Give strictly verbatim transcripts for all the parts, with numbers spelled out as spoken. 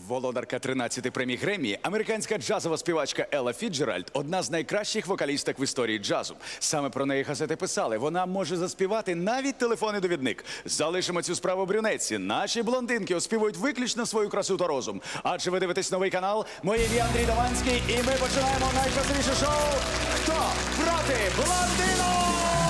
володарка тринадцяти премій Греммі, американська джазова співачка Елла Фіцджеральд – одна з найкращих вокалісток в історії джазу. Саме про неї газети писали. Вона може заспівати навіть телефонний довідник. Залишимо цю справу в брюнетці. Наші блондинки оспівують виключно свою красу та розум. Адже ви дивитесь новий канал. Моє ім'я Андрій Даванський, і ми починаємо найкрасивіше шоу «Хто проти блондинок?»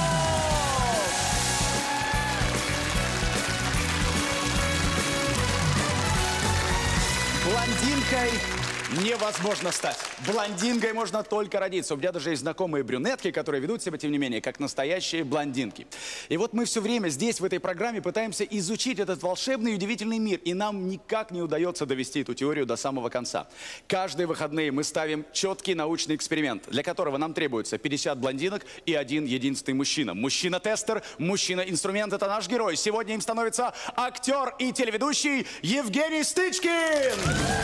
Блондинкой невозможно стать. Блондинкой можно только родиться. У меня даже есть знакомые брюнетки, которые ведут себя, тем не менее, как настоящие блондинки. И вот мы все время здесь, в этой программе, пытаемся изучить этот волшебный и удивительный мир. И нам никак не удается довести эту теорию до самого конца. Каждые выходные мы ставим четкий научный эксперимент, для которого нам требуется пятьдесят блондинок и один единственный мужчина. Мужчина-тестер, мужчина-инструмент – это наш герой. Сегодня им становится актер и телеведущий Евгений Стычкин.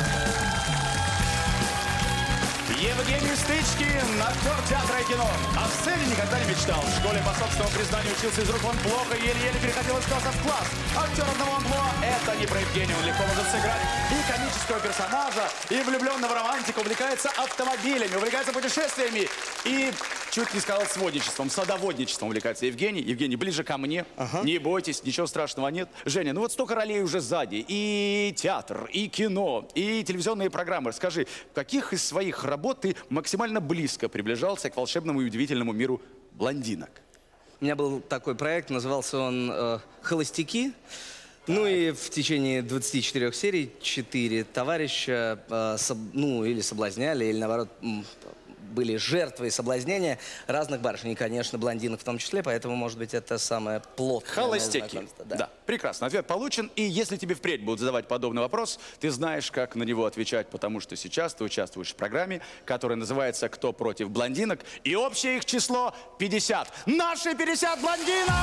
Евгений Стычкин, актер театра и кино. О сцене никогда не мечтал. В школе, по собственному признанию, учился из рук вон плохо, еле-еле переходил из класса в класс. Актер одного амплуа – это не про Евгения. Он легко может сыграть и комического персонажа, и влюбленного романтика, увлекается автомобилями, увлекается путешествиями. И чуть не сказал сводничеством, садоводничеством увлекается Евгений. Евгений, ближе ко мне. Ага. Не бойтесь, ничего страшного нет. Женя, ну вот столько ролей уже сзади. И театр, и кино, и телевизионные программы. Скажи, в каких из своих работ ты максимально близко приближался к волшебному и удивительному миру блондинок? У меня был такой проект, назывался он э, «Холостяки». Ну и в течение двадцати четырёх серий четыре товарища, э, соб, ну или соблазняли, или наоборот были жертвой соблазнения разных барышень. И, конечно, блондинок в том числе, поэтому, может быть, это самое плотное Холостяки. Да. да, прекрасно. Ответ получен. И если тебе впредь будут задавать подобный вопрос, ты знаешь, как на него отвечать, потому что сейчас ты участвуешь в программе, которая называется «Кто против блондинок?». И общее их число пятьдесят. Наши пятьдесят блондинок!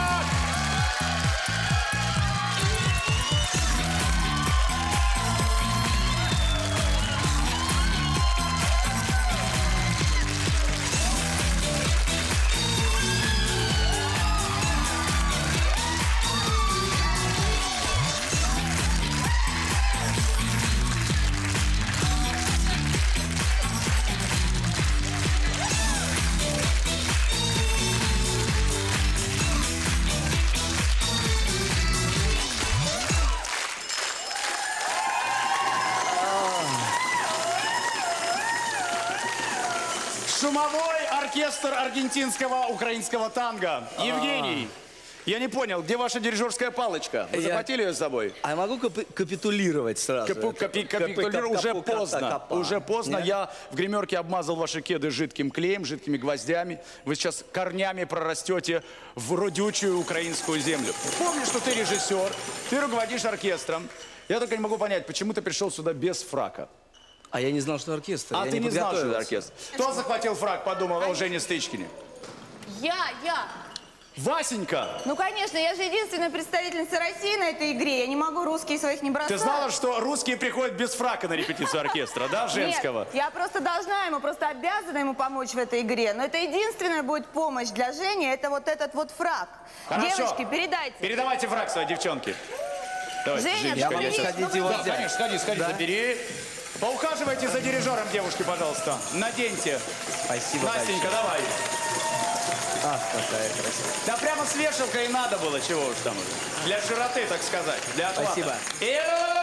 Шумовой оркестр аргентинского украинского танго. Евгений, я не понял, где ваша дирижерская палочка? Вы я... захватили ее с собой? А я могу капи капитулировать сразу? Капу капи капитулировать уже поздно. Уже поздно. Нет? Я в гримерке обмазал ваши кеды жидким клеем, жидкими гвоздями. Вы сейчас корнями прорастете в родючую украинскую землю. Помни, что ты режиссер, ты руководишь оркестром. Я только не могу понять, почему ты пришел сюда без фрака? А я не знал, что оркестр. А я ты не, не знал, что это оркестр. Кто захватил фрак, подумал о Жене Стычкине? Я, я. Васенька! Ну, конечно, я же единственная представительница России на этой игре. Я не могу русские своих не бросать. Ты знала, что русские приходят без фрака на репетицию оркестра, да, женского? Нет, я просто должна ему, просто обязана ему помочь в этой игре. Но это единственная будет помощь для Жени, это вот этот вот фрак. Хорошо. Девочки, передайте. Передавайте фрак своей девчонке. Давай, Женя, Женечка, да, я сейчас... сходите его Да, взять. конечно, сходи, сходи, да? забери. Поухаживайте за дирижером, девушки, пожалуйста. Наденьте. Спасибо. Настенька, большое. давай. Ах, какая красота. Да прямо с вешалкой и надо было, чего уж там уже. Для широты, так сказать, для охвата. Спасибо. И...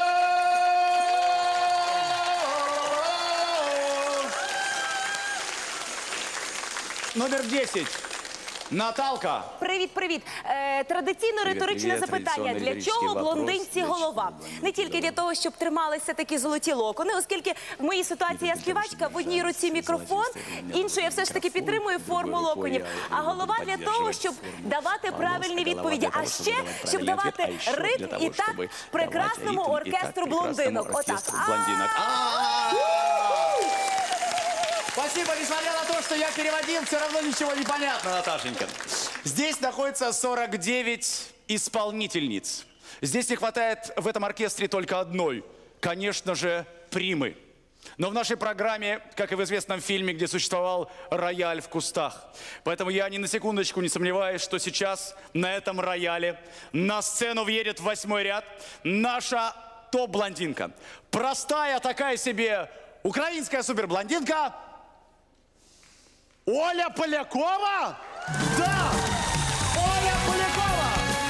Номер десять. Наталка. Привіт, привіт. Е, традиційно риторичне привіт, запитання. Для традиційний чого ліричний блондинці вопрос. голова? Не тільки для того, щоб трималися такі золоті локони, оскільки в моїй ситуації я співачка, в одній руці мікрофон, іншою я все ж таки підтримую форму локонів. А голова для того, щоб давати правильні відповіді, а ще, щоб давати ритм і так прекрасному оркестру блондинок. Отак. Спасибо, несмотря на то, что я переводил, все равно ничего не понятно, Наташенька. Здесь находится сорок девять исполнительниц. Здесь не хватает в этом оркестре только одной, конечно же, примы. Но в нашей программе, как и в известном фильме, где существовал рояль в кустах. Поэтому я ни на секундочку не сомневаюсь, что сейчас на этом рояле на сцену въедет в восьмой ряд наша топ-блондинка. Простая такая себе украинская суперблондинка. Оля Полякова? Да! Оля Полякова!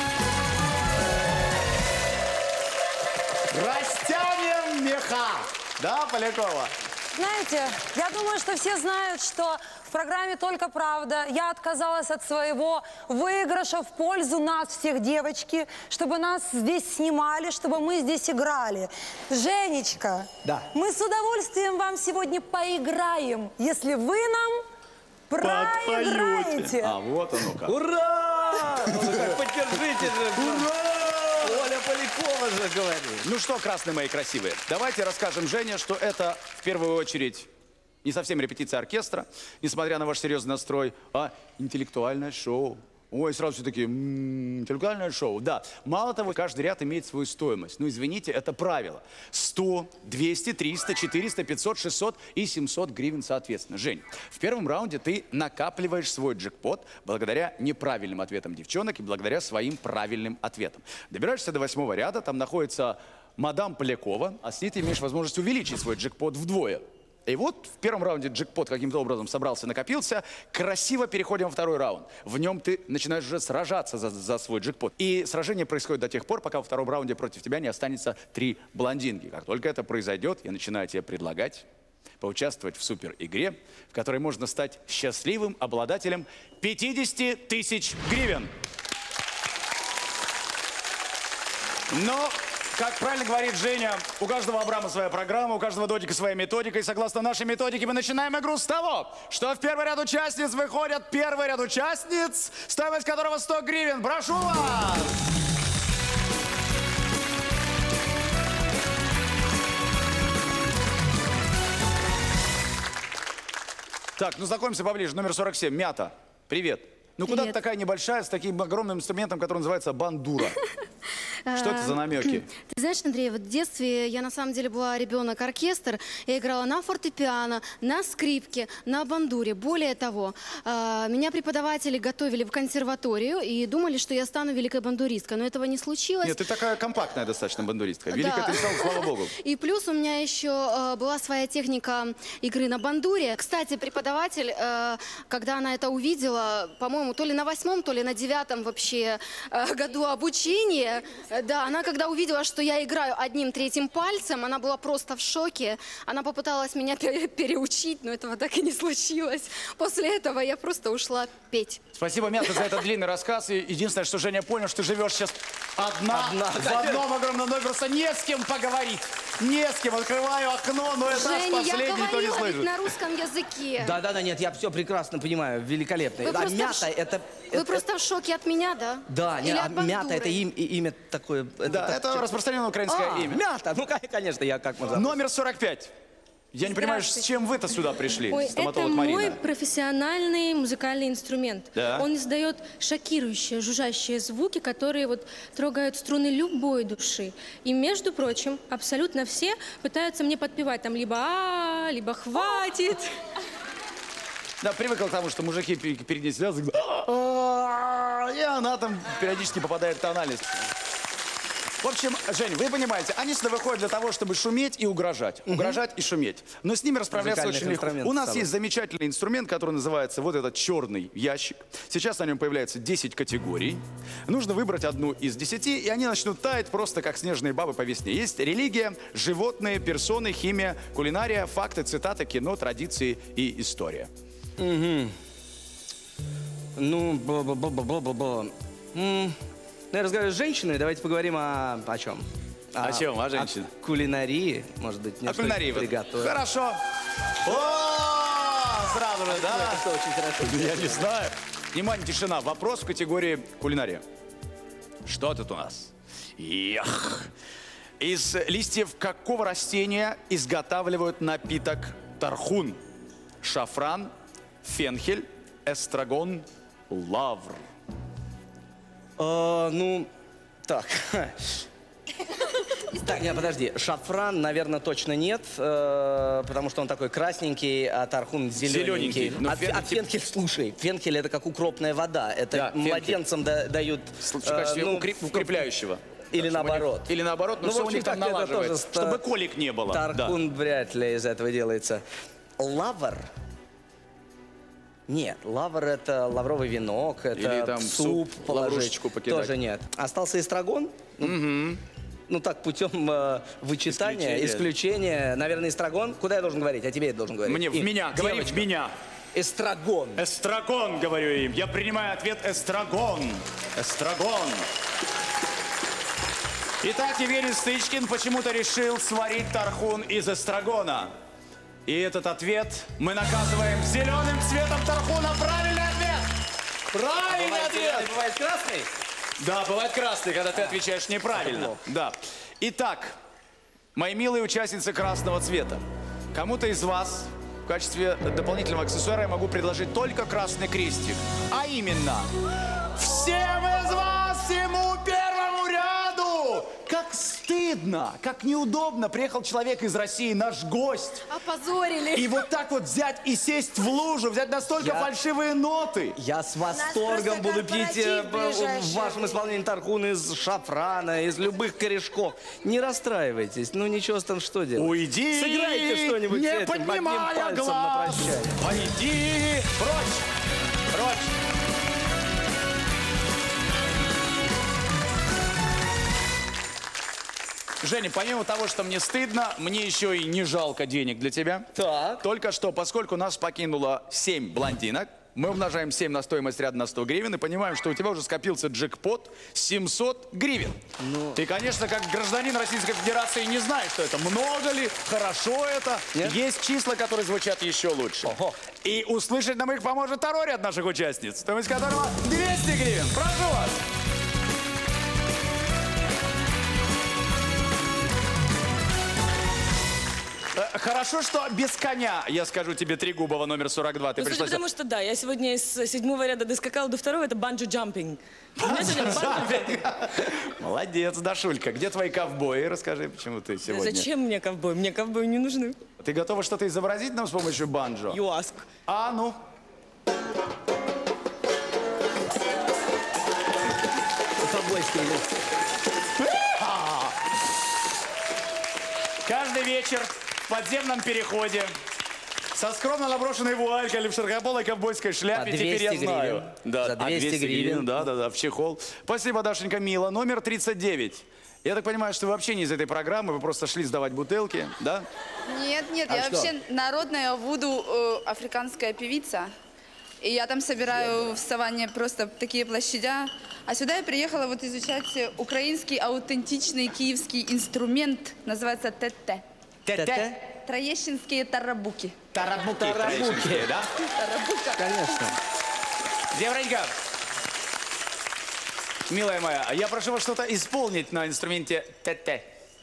Растянем меха. Да, Полякова? Знаете, я думаю, что все знают, что в программе «Только правда» я отказалась от своего выигрыша в пользу нас всех, девочки, чтобы нас здесь снимали, чтобы мы здесь играли. Женечка, да. Мы с удовольствием вам сегодня поиграем, если вы нам проиграете. А вот оно как. Ура! Ну, как поддержите же. Ура! Оля Полякова же говорит. Ну что, красные мои красивые, давайте расскажем Жене, что это в первую очередь не совсем репетиция оркестра, несмотря на ваш серьезный настрой, а интеллектуальное шоу. Ой, сразу все такие, м-м, интеллектуальное шоу. Да, мало того, каждый ряд имеет свою стоимость. Ну, извините, это правило. сто, двести, триста, четыреста, пятьсот, шестьсот и семьсот гривен соответственно. Жень, в первом раунде ты накапливаешь свой джекпот благодаря неправильным ответам девчонок и благодаря своим правильным ответам. Добираешься до восьмого ряда, там находится мадам Полякова, а с ней ты имеешь возможность увеличить свой джекпот вдвое. И вот в первом раунде джекпот каким-то образом собрался, накопился. Красиво переходим во второй раунд. В нем ты начинаешь уже сражаться за, за свой джекпот. И сражение происходит до тех пор, пока во втором раунде против тебя не останется три блондинки. Как только это произойдет, я начинаю тебе предлагать поучаствовать в супер-игре, в которой можно стать счастливым обладателем пятидесяти тысяч гривен. Но... Как правильно говорит Женя, у каждого Абрама своя программа, у каждого Додика своя методика. И согласно нашей методике мы начинаем игру с того, что в первый ряд участниц выходят первый ряд участниц, стоимость которого сто гривен. Прошу вас! Так, ну знакомимся поближе. Номер сорок семь. Мята. Привет. Ну куда ты такая небольшая, с таким огромным инструментом, который называется бандура? Что это за намеки? Ты знаешь, Андрей, вот в детстве я на самом деле была ребенок-оркестр. Я играла на фортепиано, на скрипке, на бандуре. Более того, меня преподаватели готовили в консерваторию и думали, что я стану великой бандуристкой. Но этого не случилось. Нет, ты такая компактная достаточно бандуристка. Великая ты стала, слава богу. И плюс у меня еще была своя техника игры на бандуре. Кстати, преподаватель, когда она это увидела, по-моему, то ли на восьмом, то ли на девятом вообще году обучения, да, она когда увидела, что я играю одним третьим пальцем, она была просто в шоке. Она попыталась меня переучить, но этого так и не случилось. После этого я просто ушла петь. Спасибо, Мята, за этот длинный рассказ. И единственное, что Женя понял, что ты живешь сейчас одна, одна. в одном огромном доме, просто не с кем поговорить. Не с кем. Открываю окно, но это Женя, последний, я никто не говорила слышит. ведь на русском языке. Да-да-да, нет, я все прекрасно понимаю, великолепно. Вы А просто Мята в ш- это... Вы это- просто в шоке от меня, да? Да, Или не, а от Мята бандуры? это им- и- имя такое... Да, так- это распространенное украинское А, имя. Мята, ну конечно, я как можно... Номер сорок пять. Я не понимаю, с чем вы-то сюда пришли, Ой, это стоматолог мой Марина. профессиональный музыкальный инструмент. Да? Он издает шокирующие, жужжащие звуки, которые вот трогают струны любой души. И, между прочим, абсолютно все пытаются мне подпевать там либо «а», либо «хватит». Да, привыкла к тому, что мужики пе- перед ней слезы, и она там периодически попадает в тональность. В общем, Жень, вы понимаете, они сюда выходят для того, чтобы шуметь и угрожать. Угрожать и шуметь. Но с ними расправляться Музыкальных очень легко. инструментов У нас самых. есть замечательный инструмент, который называется вот этот черный ящик. Сейчас на нем появляется десять категорий. Нужно выбрать одну из десяти, и они начнут таять просто как снежные бабы по весне. Есть религия, животные, персоны, химия, кулинария, факты, цитаты, кино, традиции и история. Ну, бла-бла-бла-бла-бла-бла. М, Ну, я разговариваю с женщиной, давайте поговорим о... О чем? О чем, о женщине? О кулинарии, может быть, мне А кулинарии что-нибудь вот. приготовить. Хорошо. О, сразу же, да? Это очень хорошо. Я не знаю. Внимание, тишина. Вопрос в категории кулинария. Что тут у нас? Ях. Из листьев какого растения изготавливают напиток тархун? Шафран, фенхель, эстрагон, лавр. А, ну, так. Так, нет, подожди. Шафран, наверное, точно нет, э, потому что он такой красненький, а тархун зелененький. Зелененький. Но А, фен- а фенхель, слушай, фенхель это как укропная вода. Это Да, фенхель. младенцам да- дают... В э, качестве ну, укреп- укрепляющего. Или наоборот. Или наоборот, но Ну, все в у общем, них там как-то это налаживается, тоже чтобы ста- колик не было. Да. Тархун вряд ли из этого делается. Лавр? Нет, лавр это лавровый венок, это Или там суп, суп, положить. лаврушечку покидать. Тоже нет. Остался эстрагон. Ну, ну так, путем э, вычитания, Исключение. исключения. Наверное, эстрагон. Куда я должен говорить? А тебе я должен говорить. Мне, в Им. меня, говори в Девочка. меня. Эстрагон. Эстрагон, говорю им. Я принимаю ответ эстрагон. Эстрагон. Итак, Евгений Стычкин почему-то решил сварить тархун из эстрагона. И этот ответ мы наказываем зеленым цветом тархуна. Правильный ответ! Правильный Бывает ответ! зеленый, бывает красный? Да, бывает красный, когда ты отвечаешь неправильно. Да. Итак, мои милые участницы красного цвета, кому-то из вас в качестве дополнительного аксессуара я могу предложить только красный крестик. А именно, всем из вас, всему первому ряду! Как стыдно, как неудобно. Приехал человек из России, наш гость. Опозорили. И вот так вот взять и сесть в лужу, взять настолько Я- фальшивые ноты. Я с восторгом просто буду пить э, корпоратив б- в ближайший вашем будет. исполнении тархун из шафрана, из любых корешков. Не расстраивайтесь, ну ничего там что делать. Уйди! Сыграйте что-нибудь не этим, одним поднимая пальцем на глаз! прощание. Пойди прочь! Прочь! Женя, помимо того, что мне стыдно, мне еще и не жалко денег для тебя. Так. Только что, поскольку нас покинуло семь блондинок, мы умножаем семь на стоимость ряда на сто гривен и понимаем, что у тебя уже скопился джекпот семьсот гривен. Ты, конечно, как гражданин Российской Федерации не знаешь, что это много ли, хорошо это. Нет? Есть числа, которые звучат еще лучше. Ого. И услышать нам их поможет второй ряд наших участниц, стоимость которого двести гривен. Прошу вас. Э, Хорошо, что без коня, я скажу тебе, Трегубова, номер сорок два. Ты Ну, слушай, пришла... потому что да, я сегодня из седьмого ряда доскакала до второго, это банджо-джампинг. У меня сегодня банджо-джампинг. Молодец, Дашулька. Где твои ковбои? Расскажи, почему ты сегодня... Зачем мне ковбой? Мне ковбои не нужны. Ты готова что-то изобразить нам с помощью банджо? You ask. А, ну. Ковбойский лук. Каждый вечер в подземном переходе со скромно наброшенной вуалькой или в широкополой ковбойской шляпе, По теперь я двести знаю. гривен. Да, За а двести гривен. Да, да, да, в чехол. Спасибо, Дашенька, мило. Номер тридцать девять. Я так понимаю, что вы вообще не из этой программы, вы просто шли сдавать бутылки, да? Нет, нет, А я что? вообще народная вуду э, африканская певица. И я там собираю в саванне просто такие площадя. А сюда я приехала вот изучать украинский аутентичный киевский инструмент. Называется ТТ. Т-т. Троещинские тарабуки. Тарабуки. Тарабуки. троещинские, да? Тарабука. Конечно. Девонька, милая моя, я прошу вас что-то исполнить на инструменте ТТ.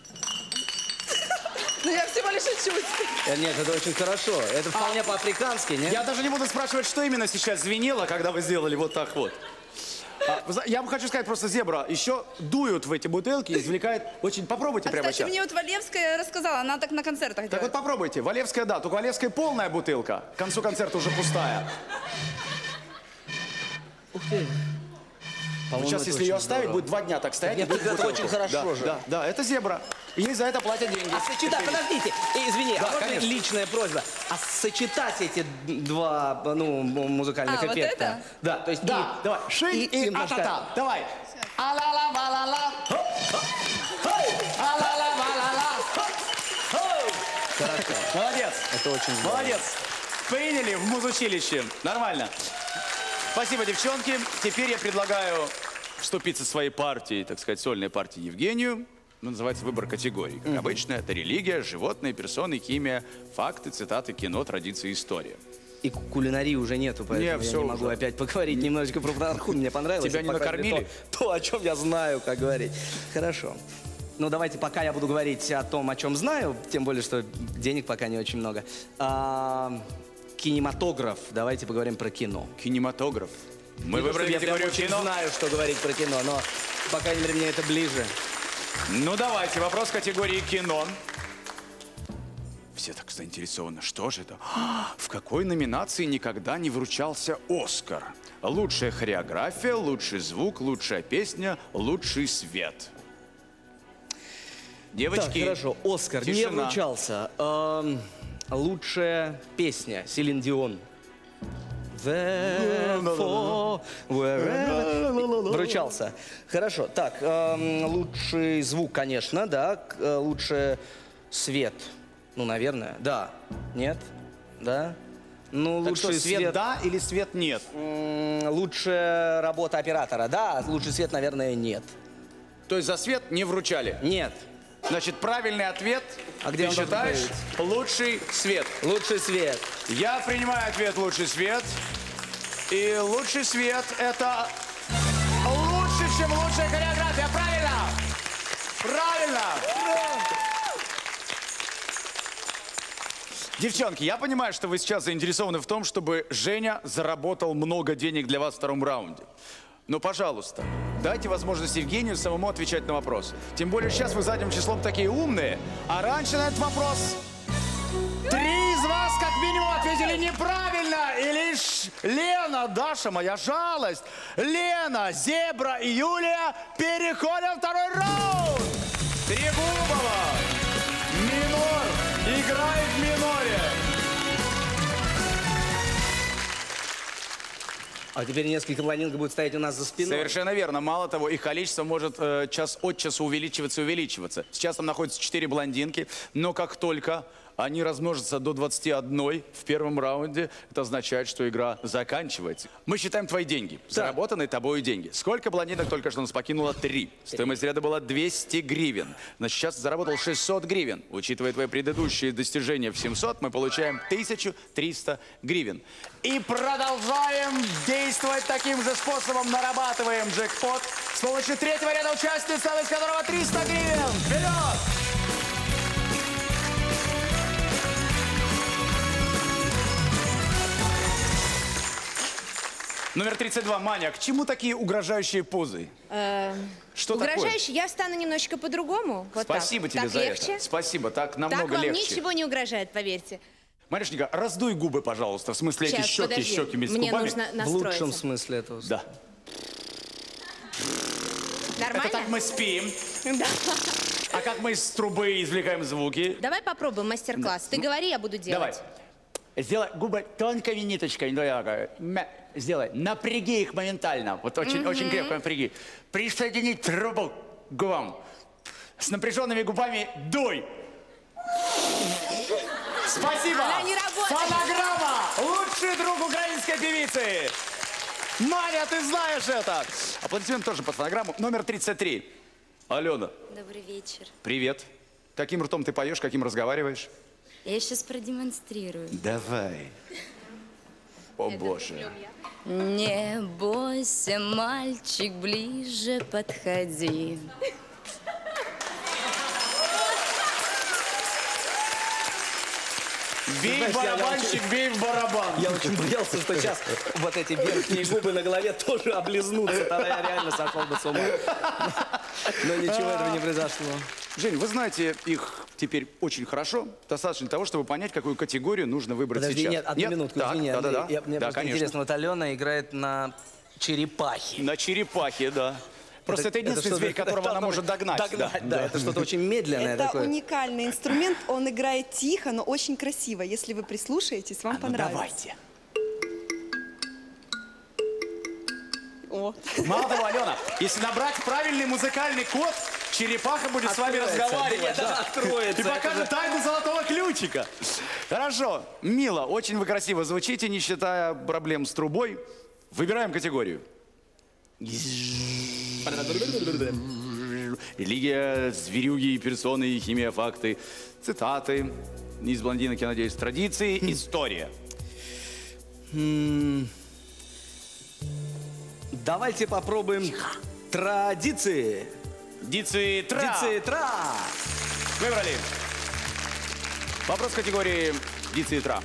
Ну я всего лишь учусь. Э, Нет, это очень хорошо. Это вполне по-африкански, нет? Я даже не буду спрашивать, что именно сейчас звенело, когда вы сделали вот так вот. А, вы зна- я вам хочу сказать, просто зебра еще дуют в эти бутылки, извлекает очень... Попробуйте А, прямо кстати, сейчас. мне вот Валевская рассказала, она так на концертах Так делает. вот попробуйте. Валевская, да, только Валевская полная бутылка. К концу концерта уже пустая. Ух ты. Вот По-моему, сейчас, это если очень ее оставить, здорово. будет два дня так стоять. Нет, и пить это бутылку. очень хорошо да, же. Да, да, это зебра. И ей за это платят деньги. А сочетать, подождите, э, извини, Да, а можно конечно. личная просьба? А сочетать эти два, ну, м- музыкальных А, вот эффекта? это? Да, то есть Да, и- давай. Ши и и немножко- а-та-та. Давай. А-ла-ла-ва-ла-ла. А-ла-ла-ва-ла-ла. Хорошо. Молодец. Это очень здорово. Молодец. Приняли в музучилище. Нормально. Спасибо, девчонки. Теперь я предлагаю вступиться своей партией, так сказать, сольной партией Евгению. Ну, называется выбор категорий. Как обычно, это религия, животные, персоны, химия, факты, цитаты, кино, традиции, история. И ку- кулинарии уже нету, поэтому Не, я всё не могу уже. опять поговорить немножечко про Тархун. Мне понравилось. Тебя и не показали накормили? То, то, о чем я знаю, как говорить. Хорошо. Ну, давайте, пока я буду говорить о том, о чем знаю, тем более, что денег пока не очень много. А, кинематограф. Давайте поговорим про кино. Кинематограф. Мы Не то, выбрали что я прям категорию очень кино. знаю, что говорить про кино, но, по крайней мере, мне это ближе. Ну, давайте, вопрос категории кино. Все так заинтересованы. Что же это? А, в какой номинации никогда не вручался Оскар? Лучшая хореография, лучший звук, лучшая песня, лучший свет. Девочки, Так, хорошо. Оскар не тишина. вручался. Эм, лучшая песня Селин Дион. Therefore, wherever... Вручался. Хорошо. Так, эм, лучший звук, конечно, да. К- э, Лучше свет. Ну, наверное. Да. Нет? Да? Ну, Так что, лучший свет, свет... да или свет нет? М, Лучшая работа оператора, да. Лучший свет, наверное, нет. То есть за свет не вручали? Нет. Значит, правильный ответ, А где ты он должен считаешь, лучший свет. Лучший свет. Я принимаю ответ «лучший свет». И лучший свет – это лучше, чем лучшая хореография. Правильно? Правильно! Девчонки, я понимаю, что вы сейчас заинтересованы в том, чтобы Женя заработал много денег для вас в втором раунде. Но, пожалуйста, дайте возможность Евгению самому отвечать на вопрос. Тем более сейчас вы задним числом такие умные, а раньше на этот вопрос три из вас как минимум ответили неправильно. И лишь Лена, Даша, моя жалость, Лена, Зебра и Юлия переходят в второй раунд. Трегубова, минор, играет в миноре. А теперь несколько блондинок будет стоять у нас за спиной. Совершенно верно. Мало того, их количество может э, час от часу увеличиваться и увеличиваться. Сейчас там находятся четыре блондинки, но как только они размножатся до двадцати одной в первом раунде, это означает, что игра заканчивается. Мы считаем твои деньги. Заработанные тобой деньги. Сколько блондинок только что нас покинуло? Три. Стоимость ряда была двести гривен. Значит, сейчас заработал шестьсот гривен. Учитывая твои предыдущие достижения в семьсот, мы получаем тысячу триста гривен. И продолжаем действовать таким же способом. Нарабатываем джекпот с помощью третьего ряда участниц, стоимость которого триста гривен. Вперед! Номер тридцать два. Маня, к чему такие угрожающие позы? Что такое? Угрожающий, я встану немножечко по-другому. Вот Спасибо так. тебе так за легче? это. Спасибо, так Так намного вам легче. ничего не угрожает, поверьте. Маришенька, раздуй губы, пожалуйста. В смысле, эти Сейчас, щеки, подожди. щеки вместе с Мне губами. нужно В настроиться. лучшем смысле этого. Да. Нормально? Это так мы спим. Да. А как мы из трубы извлекаем звуки? Давай попробуем мастер-класс. Ты говори, я буду делать. Давай. Сделай губы тонкой ниточкой. Мя- Сделай. Напряги их моментально. Вот очень, очень крепко напряги. Присоединить трубу к губам. С напряженными губами дуй. Спасибо. Она не работает. Фонограмма. Лучший друг украинской певицы. Маня, ты знаешь это. Аплодисменты тоже под фонограмму. Номер тридцать три. Алена. Добрый вечер. Привет. Каким ртом ты поешь, каким разговариваешь? Я сейчас продемонстрирую. Давай. О, боже. Не бойся, мальчик, ближе подходи. Бей в барабанчик, бей в барабан. Я очень боялся, что сейчас вот эти верхние губы на голове тоже облизнутся. Тогда я реально сошел бы с ума. Но ничего этого не произошло. Жень, вы знаете их теперь очень хорошо. Достаточно того, чтобы понять, какую категорию нужно выбрать Подожди, сейчас. нет, одну минутку, Так, извини, да, да, Андрей. да. Я- Мне Да, просто конечно. интересно, вот Алена играет на черепахе. На черепахе, да. Просто это, единственный что-то- зверь, которого это она должно может быть догнать. Догнать, да, это что-то очень медленное Это такое. уникальный инструмент, он играет тихо, но очень красиво. Если вы прислушаетесь, вам А ну понравится. давайте. О. Мало того, Алена, если набрать правильный музыкальный код, черепаха будет с вами Откроется, разговаривать. да, откроется. И покажет тайну золотого ключика. Хорошо. Мило, очень вы красиво звучите, не считая проблем с трубой. Выбираем категорию. Религия, зверюги, персоны, химия, факты, цитаты. Из блондинок, я надеюсь, традиции, история. М, Давайте попробуем традиции. Дицитра. Дицитра. Выбрали. Вопрос категории дицитра.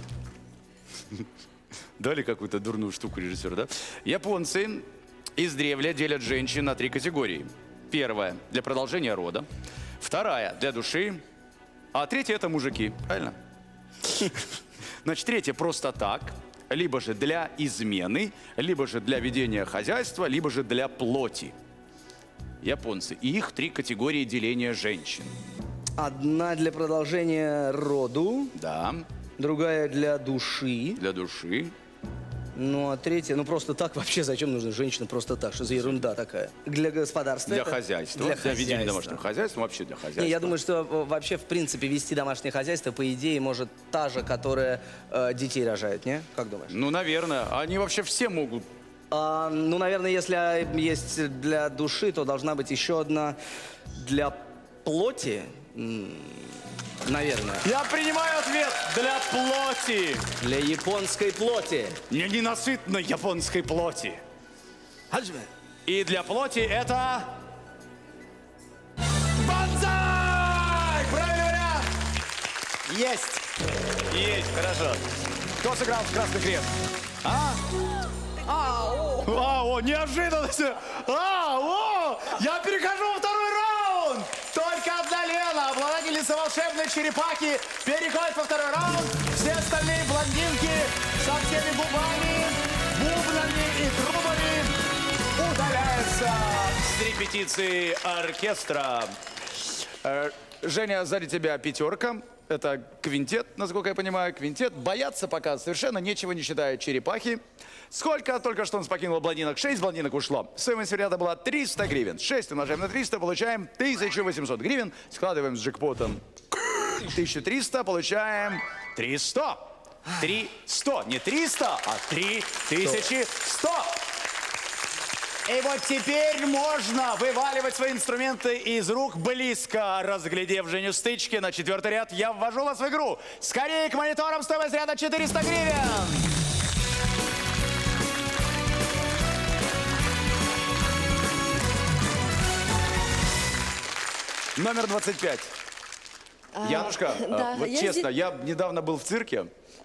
Дали какую-то дурную штуку режиссеру, да? Японцы издревле делят женщин на три категории. Первая – для продолжения рода. Вторая – для души. А третья – это мужики. Правильно? Значит, третья – просто так. Либо же для измены, либо же для ведения хозяйства, либо же для плоти. Японцы. И их три категории деления женщин. Одна для продолжения роду. Да. Другая для души. Для души. Ну, а третья, ну просто так вообще зачем нужна женщина просто так? Что за ерунда такая? Для господарства. Для это... хозяйства. Для, для ведения хозяйства. домашнего хозяйства, вообще для хозяйства. Не, я думаю, что вообще, в принципе, вести домашнее хозяйство, по идее, может та же, которая э, детей рожает, не? Как думаешь? Ну, наверное. Они вообще все могут. А, ну, наверное, если есть для души, то должна быть еще одна для плоти. Наверное. Я принимаю ответ. Для плоти. Для японской плоти. Не ненасытной японской плоти. И для плоти это... Бонзай! Правильный вариант! Есть! Есть, хорошо. Кто сыграл в красный крест? А? Ау! Ау, неожиданность! Ау! Я перехожу во второй раунд! Только одна Лена, обладательница волшебной черепахи, переходит во второй раунд. Все остальные блондинки со всеми губами, бубнами и трубами удаляются с репетиции оркестра. Э, Женя, сзади тебя пятерка. Это квинтет, насколько я понимаю, квинтет. Бояться пока совершенно нечего, не считая черепахи. Сколько только что он покинул блондинок? Шесть блондинок ушло. Стоимость варианта была триста гривен. шесть умножаем на триста, получаем тысячу восемьсот гривен. Складываем с джекпотом тысячу триста, получаем триста. триста. Не триста, а три тысячи сто. И вот теперь можно вываливать свои инструменты из рук, близко разглядев Женю Стычки на четвертый ряд. Я ввожу вас в игру. Скорее к мониторам, стоимость ряда четыреста гривен. Номер двадцать пять. А, Янушка, да, а, вот я честно, здесь- я недавно был в цирке.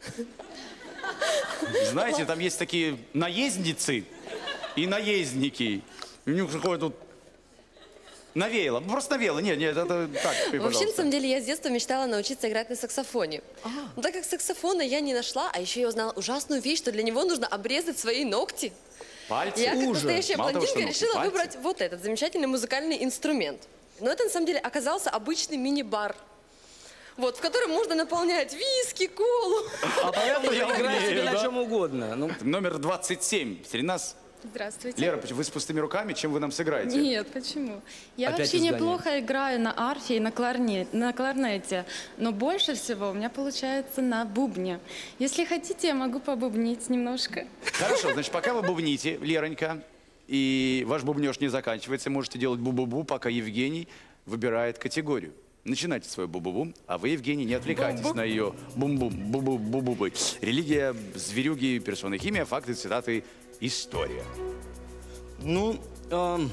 Знаете, там есть такие наездницы и наездники. У них такое тут навеяло. Ну, просто навеяло. Нет, нет, это так, ты, Вообще, на пожалуйста. самом деле, я с детства мечтала научиться играть на саксофоне. Но так как саксофона я не нашла, а еще я узнала ужасную вещь, что для него нужно обрезать свои ногти. Пальцы? Я, как Ужас. настоящая Мало того, блондинка, что ногти, решила пальцы. выбрать вот этот замечательный музыкальный инструмент. Но это, на самом деле, оказался обычный мини-бар. Вот, в котором можно наполнять виски, колу. А поэтому Я играть умею, себе на да? чем угодно. Ну, Номер двадцать семь. Среди нас... Здравствуйте. Лера, вы с пустыми руками, чем вы нам сыграете? Нет, почему? Я Опять вообще издание. неплохо играю на арфе и на, кларне- на кларнете, но больше всего у меня получается на бубне. Если хотите, я могу побубнить немножко. Хорошо, значит, пока вы бубните, Леронька, и ваш бубнеж не заканчивается, можете делать бу-бу-бу, пока Евгений выбирает категорию. Начинайте свою бу-бу-бу, а вы, Евгений, не отвлекайтесь Бум-бум. на ее бум-бум, бу-бу-бу-бу-бу. Религия, зверюги, персоны, химия, факты, цитаты, история. ну эм,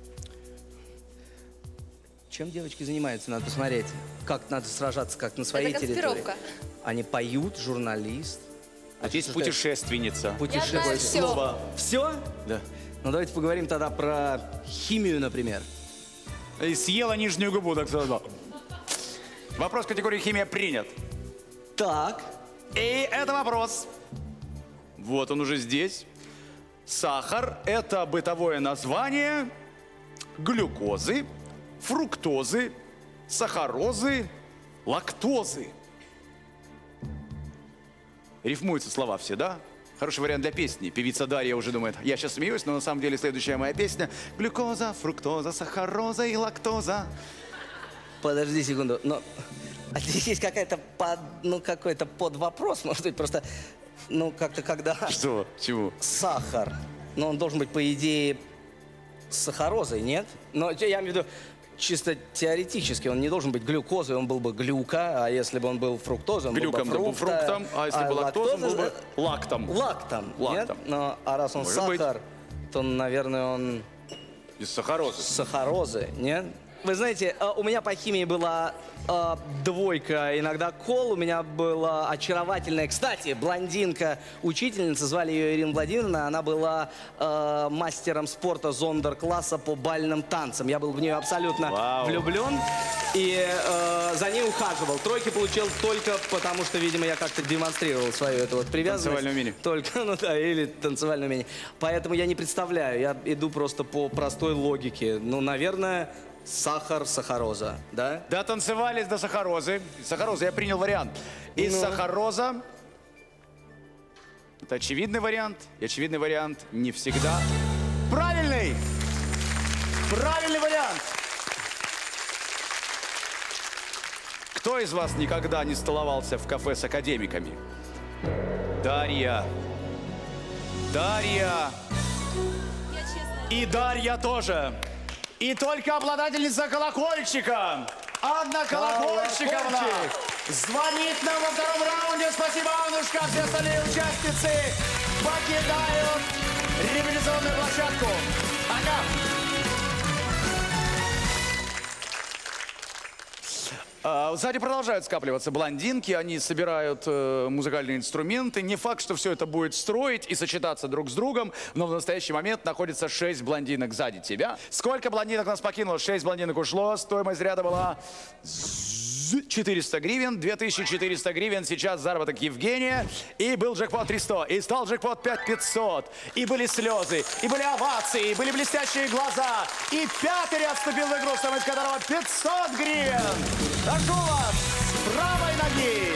чем девочки занимаются, надо посмотреть. Как надо сражаться, как на своей Это территории. конспировка. Они поют, журналист. А здесь путешественница. Путешествие. всё. Слово. Все? Да. Ну давайте поговорим тогда про химию, например. И съела нижнюю губу, так сказать. Вопрос категории химия принят. Так. И это вопрос. Вот он уже здесь. Сахар – это бытовое название глюкозы, фруктозы, сахарозы, лактозы. Рифмуются слова все, да? Хороший вариант для песни. Певица Дарья уже думает, я сейчас смеюсь, но на самом деле следующая моя песня – глюкоза, фруктоза, сахароза и лактоза. Подожди секунду, но а здесь есть какая-то под, ну какой-то подвопрос, может быть, просто, ну как-то когда Что? Чего? сахар, но он должен быть по идее с сахарозой, нет? Но я имею в виду чисто теоретически, он не должен быть глюкозой, он был бы глюка, а если бы он был фруктозой, он Глюком был был бы бы фрукта, фруктом, а если бы лактозом, был бы лактоза- лактом. Лактом, Лактом. нет? Но, а раз он Может быть. сахар, то, наверное, он Из сахарозы. с сахарозой, нет? Вы знаете, э, у меня по химии была э, двойка, иногда кол. У меня была очаровательная, кстати, блондинка, учительница, звали ее Ирина Владимировна. Она была э, мастером спорта зондеркласса по бальным танцам. Я был в нее абсолютно Вау. влюблен и э, за ней ухаживал. Тройки получил только потому, что, видимо, я как-то демонстрировал свою эту вот привязанность. Танцевальное умение. Только, ну да, или танцевальное умение. Поэтому я не представляю, я иду просто по простой логике. Ну, наверное... Сахар, сахароза, да? Дотанцевались до сахарозы. Сахароза, я принял вариант. И Ну. сахароза. Это очевидный вариант. И очевидный вариант не всегда правильный. Правильный вариант. Кто из вас никогда не столовался в кафе с академиками? Дарья. Дарья. И Дарья тоже. И только обладательница колокольчика, Анна Колокольчиковна, звонит нам во втором раунде. Спасибо, Аннушка. Все остальные участницы покидают репетиционную площадку. Ага. А, Сзади продолжают скапливаться блондинки, они собирают э, музыкальные инструменты. Не факт, что все это будет строить и сочетаться друг с другом, но в настоящий момент находится шесть блондинок сзади тебя. Сколько блондинок нас покинуло? шесть блондинок ушло, стоимость ряда была четыреста гривен, две тысячи четыреста гривен. Сейчас заработок Евгения. И был джекпот триста, и стал джекпот пять тысяч пятьсот. И были слезы, и были овации, и были блестящие глаза. И пятый ряд вступил в игру, стоимость которого пятьсот гривен. Прошу вас, с правой ноги.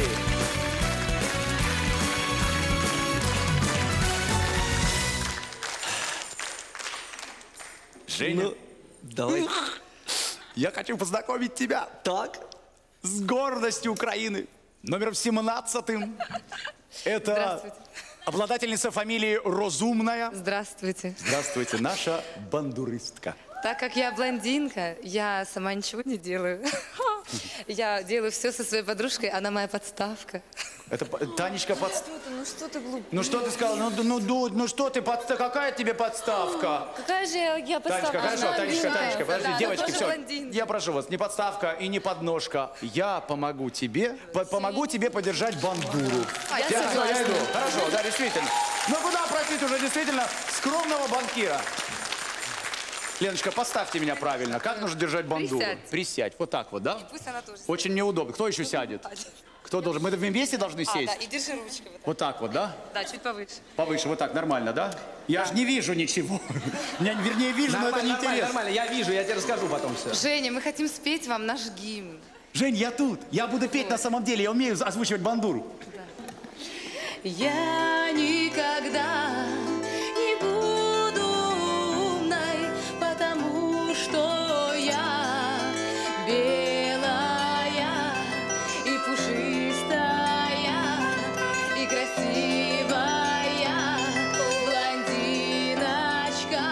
Женя, Ну, давай. я хочу познакомить тебя. Так. С гордостью Украины. Номером семнадцатым. Это Здравствуйте. обладательница фамилии Розумная. Здравствуйте. Здравствуйте, наша бандуристка. Так как я блондинка, я сама ничего не делаю. Я делаю все со своей подружкой, она моя подставка. Это по- Танечка подставка. Ну что ты глупый? Ну что ты сказал? Ну, ну, ну, ну что ты подставка? Какая тебе подставка? Какая же я, я подставка? Танечка, хорошо, Она Танечка, обижается. Танечка, подожди, Да, она девочки, тоже все. блондинка. Я прошу вас, не подставка и не подножка. Я помогу тебе, по- помогу тебе подержать бандуру. Я всё, согласна. я иду. Хорошо, да, действительно. Ну куда просить уже действительно скромного банкира? Леночка, поставьте меня правильно. Как нужно держать бандуру? Присядь. Присядь. Вот так вот, да? Пусть она тоже. Очень неудобно. Кто еще сядет? Кто должен? Мы вместе должны А, сесть? да, и держи ручкой. Вот так. Вот так вот, да? Да, чуть повыше. Повыше, вот так, нормально, да? Я же не вижу ничего. Я, вернее, вижу, но это Нормально, нормально, неинтересно. нормально, я вижу, я тебе расскажу потом все. Женя, мы хотим спеть вам наш гимн. Жень, я тут. Я буду петь на самом деле. Я умею озвучивать бандуру. Я никогда не буду умной, потому что я белая и пушистая и красивая блондиночка.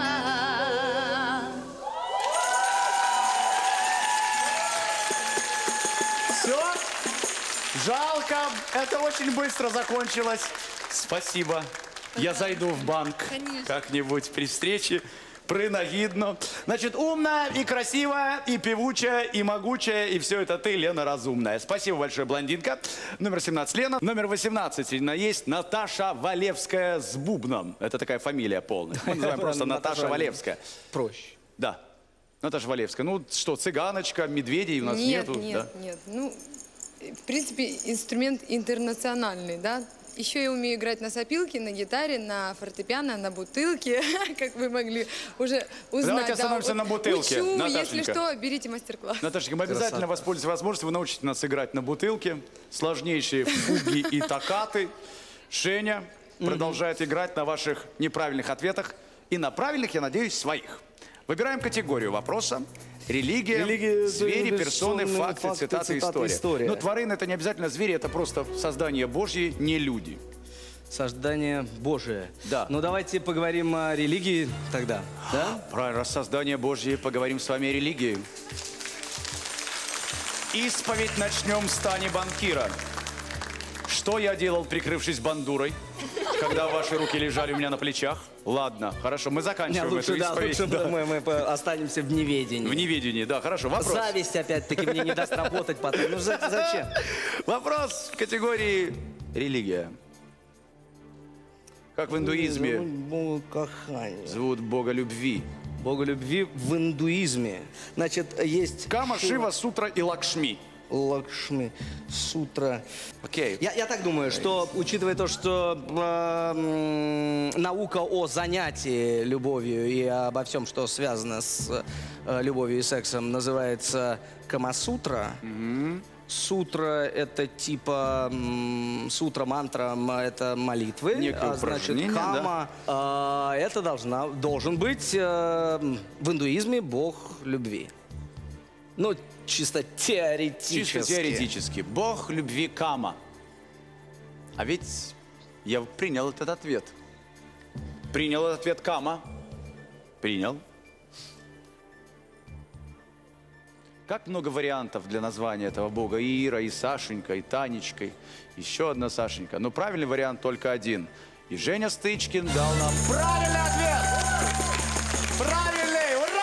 Все? Жалко. Это очень быстро закончилось. Спасибо. Я зайду в банк Конечно. как-нибудь при встрече. Принагидно. Значит, умная и красивая, и певучая, и могучая, и все это ты, Лена Разумная. Спасибо большое, блондинка. Номер семнадцать, Лена. Номер восемнадцать есть Наташа Валевская с бубном. Это такая фамилия полная. Мы называем просто Наташа Валевская. Проще. Да. Наташа Валевская. Ну что, цыганочка, медведей у нас Нет, нету. нет, да? нет. Ну, в принципе, инструмент интернациональный, да. Еще я умею играть на сопилке, на гитаре, на фортепиано, на бутылке, как вы могли уже узнать. Давайте да, остановимся вот на бутылке, Учу, Наташенька. если что, берите мастер-класс. Наташенька, мы обязательно воспользуемся возможностью. Вы научите нас играть на бутылке. Сложнейшие фуги и токкаты. Женя продолжает играть на ваших неправильных ответах. И на правильных, я надеюсь, своих. Выбираем категорию вопроса. Религия, Религия, звери, персоны, персоны, факты, факты, цитаты, цитаты, история. история. Но тварин это не обязательно звери, это просто создание Божье, не люди. Создание Божие. Да. Ну давайте поговорим о религии тогда, да? Про рассоздание Божье поговорим с вами о религии. Исповедь начнем с Тани Банкира. Что я делал, прикрывшись бандурой? когда ваши руки лежали у меня на плечах. Ладно, хорошо, мы заканчиваем Лучше, эту да, исповедь. лучше Да. мы, мы по- останемся в неведении. В неведении, да, хорошо. Вопрос. Зависть, опять-таки, мне не даст работать потом. Ну за- зачем? Вопрос в категории религия. Как в индуизме Бога кохания. зовут бога любви? Бога любви в индуизме. Значит, есть... Кама, Шива, Сутра и Лакшми. Лакшми, Сутра. Окей. Я, я так думаю, что, учитывая то, что э, м, наука о занятии любовью и обо всем, что связано с э, любовью и сексом, называется Камасутра. Сутра — это типа м, сутра, мантра, м, это молитвы. Некое А, значит, упражнение, кама, э, это должна, должен быть э, в индуизме бог любви. Ну, чисто теоретически. Чисто теоретически. Бог любви Кама. А ведь я принял этот ответ. Принял этот ответ Кама. Принял. Как много вариантов для названия этого бога. И Ира, и Сашенька, и Танечка, и еще одна Сашенька. Но правильный вариант только один. И Женя Стычкин дал нам правильный ответ! Правильный! Ура!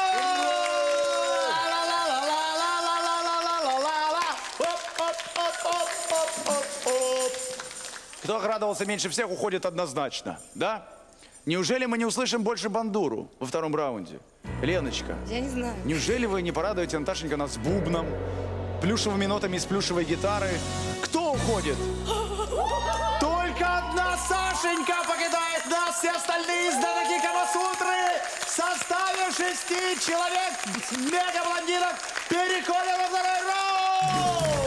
Кто радовался меньше всех, уходит однозначно, да? Неужели мы не услышим больше бандуру во втором раунде? Леночка, Я не знаю. неужели вы не порадуете, Наташенька, нас бубном, плюшевыми нотами из плюшевой гитары? Кто уходит? Только одна Сашенька покидает нас, все остальные знатоки Камасутры в составе шести человек мега-блондинок переходят во второй раунд!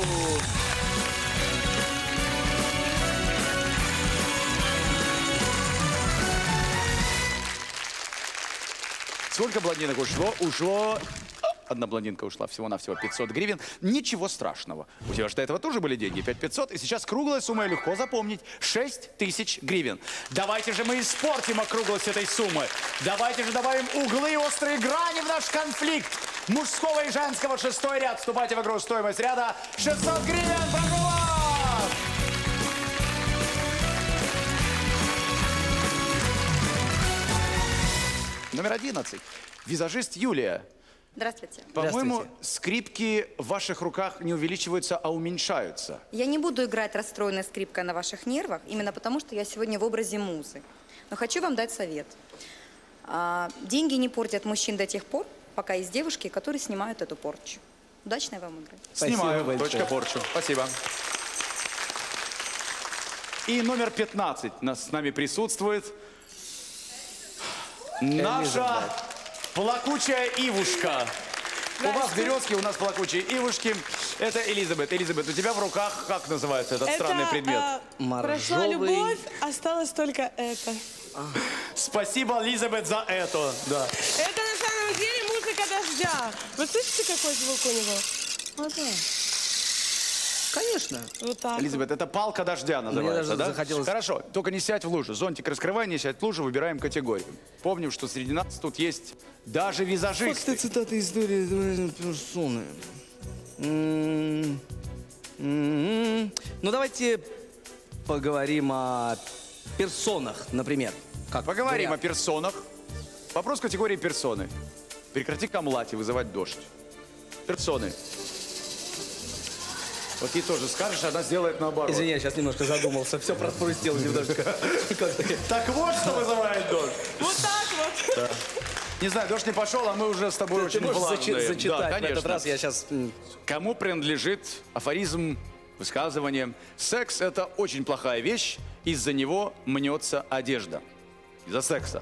Сколько блондинок ушло? Ушло... Одна блондинка ушла, всего-навсего пятьсот гривен. Ничего страшного. У тебя же до этого тоже были деньги, пять пятьсот. И сейчас круглая сумма, легко запомнить, шесть тысяч гривен. Давайте же мы испортим округлость этой суммы. Давайте же добавим углы и острые грани в наш конфликт. Мужского и женского шестой ряд. Вступайте в игру. Стоимость ряда шестьсот гривен. Прошу вас! Номер одиннадцать. Визажист Юлия. Здравствуйте. По-моему, скрипки в ваших руках не увеличиваются, а уменьшаются. Я не буду играть расстроенной скрипкой на ваших нервах, именно потому, что я сегодня в образе музы. Но хочу вам дать совет. А, деньги не портят мужчин до тех пор, пока есть девушки, которые снимают эту порчу. Удачной вам игры. Снимаю. Точка порчу. Спасибо. И номер пятнадцать нас, с нами присутствует наша плакучая Ивушка. У вас березки, у нас плакучие Ивушки. Это Элизабет. Элизабет, у тебя в руках, как называется этот Это, странный предмет? э, прошла любовь, осталось только это. Спасибо, Элизабет, за это. Да. Это на самом деле музыка дождя. Вы слышите, какой звук у него? А, да. Конечно. Вот так. Элизабет, это палка дождя называется, даже да? захотелось- Хорошо, только не сядь в лужу. Зонтик раскрывай, не сядь в лужу, выбираем категорию. Помним, что среди нас тут есть даже визажисты. Факты, цитаты, истории, персоны. М, м. Ну, давайте поговорим о персонах, например. Как Поговорим вариант. о персонах. Вопрос категории персоны. Прекрати камлать и вызывать дождь. Персоны. Вот ей тоже скажешь, она сделает наоборот. Извини, я сейчас немножко задумался. Все пропустил немножко. Так вот, что вызывает дождь. Вот так вот. Да. Не знаю, дождь не пошел, а мы уже с тобой Ты очень можешь влажные. зачи- зачитать Да, в этот конечно. раз? Я сейчас... Кому принадлежит афоризм, высказывание? Секс – это очень плохая вещь, из-за него мнется одежда. Из-за секса.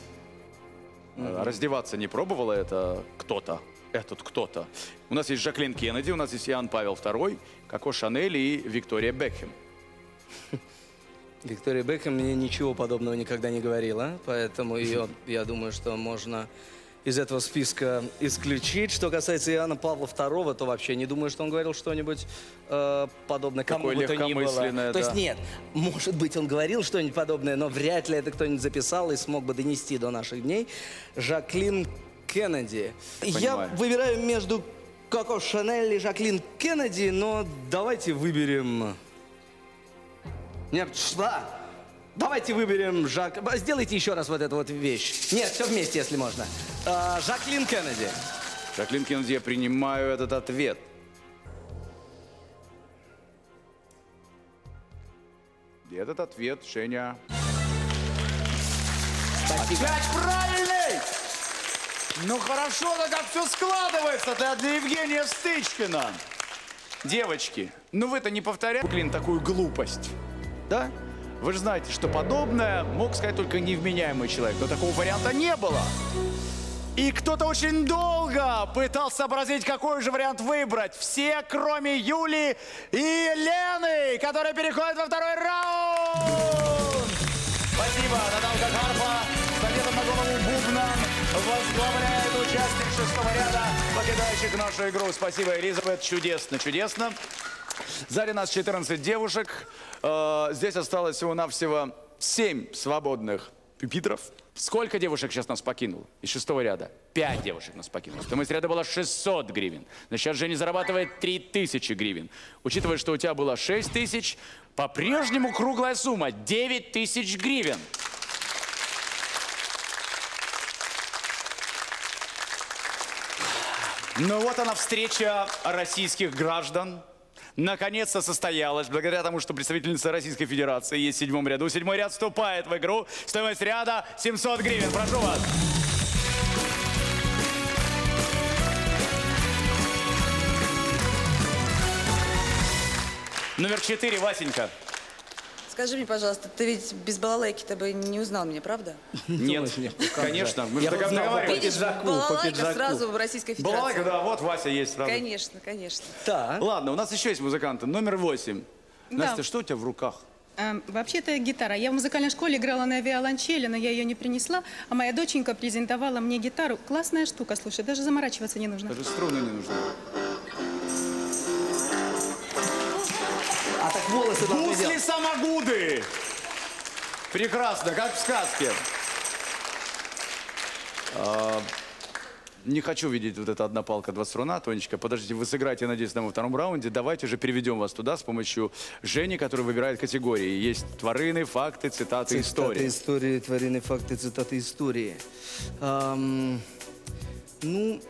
А Раздеваться не пробовала это кто-то? Этот кто-то. У нас есть Жаклин Кеннеди, у нас есть Иоанн Павел второй, Коко Шанель и Виктория Бекхэм. Виктория Бекхэм мне ничего подобного никогда не говорила, поэтому ее, я думаю, что можно из этого списка исключить. Что касается Иоанна Павла второго, то вообще не думаю, что он говорил что-нибудь э, подобное кому Такое бы то ни было. легкомысленное, То есть да. нет, может быть, он говорил что-нибудь подобное, но вряд ли это кто-нибудь записал и смог бы донести до наших дней. Жаклин Кеннеди. Я Понимаю. выбираю между Коко Шанель и Жаклин Кеннеди, но давайте выберем... Нет, что? Давайте выберем Жак... Сделайте еще раз вот эту вот вещь. Нет, все вместе, если можно. А, Жаклин Кеннеди. Жаклин Кеннеди, я принимаю этот ответ. И этот ответ, Женя... Опять правильный! Ну хорошо-то как все складывается для, для Евгения Стычкина. Девочки, ну вы-то не повторяете, Клин, такую глупость, да? Вы же знаете, что подобное мог сказать только невменяемый человек, но такого варианта не было. И кто-то очень долго пытался сообразить, какой же вариант выбрать. Все, кроме Юли и Лены, которые переходят во второй раунд. Спасибо, Наталка Карпа, с надетым на голову бубном, возглавляет участник шестого ряда, покидающих нашу игру. Спасибо, Элизабет, чудесно, чудесно. В зале нас четырнадцать девушек. Здесь осталось всего-навсего семь свободных пюпитров. Сколько девушек сейчас нас покинуло из шестого ряда? Пять девушек нас покинуло. Стоимость ряда была шестьсот гривен. Но сейчас Женя зарабатывает три тысячи гривен. Учитывая, что у тебя было шесть тысяч, по-прежнему круглая сумма девять тысяч гривен. Ну вот она, встреча российских граждан. Наконец-то состоялась, благодаря тому, что представительница Российской Федерации есть в седьмом ряду. Седьмой ряд вступает в игру. Стоимость ряда семьсот гривен. Прошу вас. Номер четыре, Васенька. Скажи мне, пожалуйста, ты ведь без балалайки-то бы не узнал меня, правда? Нет, конечно. Мы же договаривались. Видишь, балалайка сразу в Российской Федерации. Балалайка, да, вот Вася есть сразу. Конечно, конечно. Так. Ладно, у нас еще есть музыканты. Номер восемь. Да. Настя, что у тебя в руках? Эм, вообще-то гитара. Я в музыкальной школе играла на виолончели, но я ее не принесла, а моя доченька презентовала мне гитару. Классная штука, слушай, даже заморачиваться не нужно. Даже струны не нужны. А так волосы должны Гусли делать. самогуды! Прекрасно, как в сказке. А, не хочу видеть вот эта одна палка, два струна. Тонечка, подождите, вы сыграете, надеюсь, нам во втором раунде. Давайте же переведем вас туда с помощью Жени, который выбирает категории. Есть творыны, факты, цитаты, истории. Цитаты истории, творины, факты, цитаты истории. Ам, ну...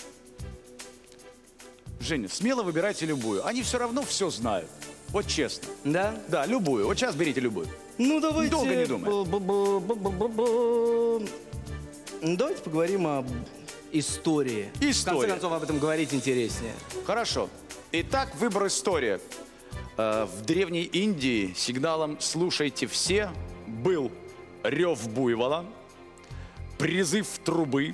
Женя, смело выбирайте любую. Они все равно все знают. Вот честно. Да? Да, любую. Вот сейчас берите любую. Ну, давайте... Долго не думай. Давайте поговорим об истории. История. В конце концов, об этом говорить интереснее. Хорошо. Итак, выбор истории. Э, в Древней Индии сигналом «слушайте все» был рев буйвола, призыв трубы,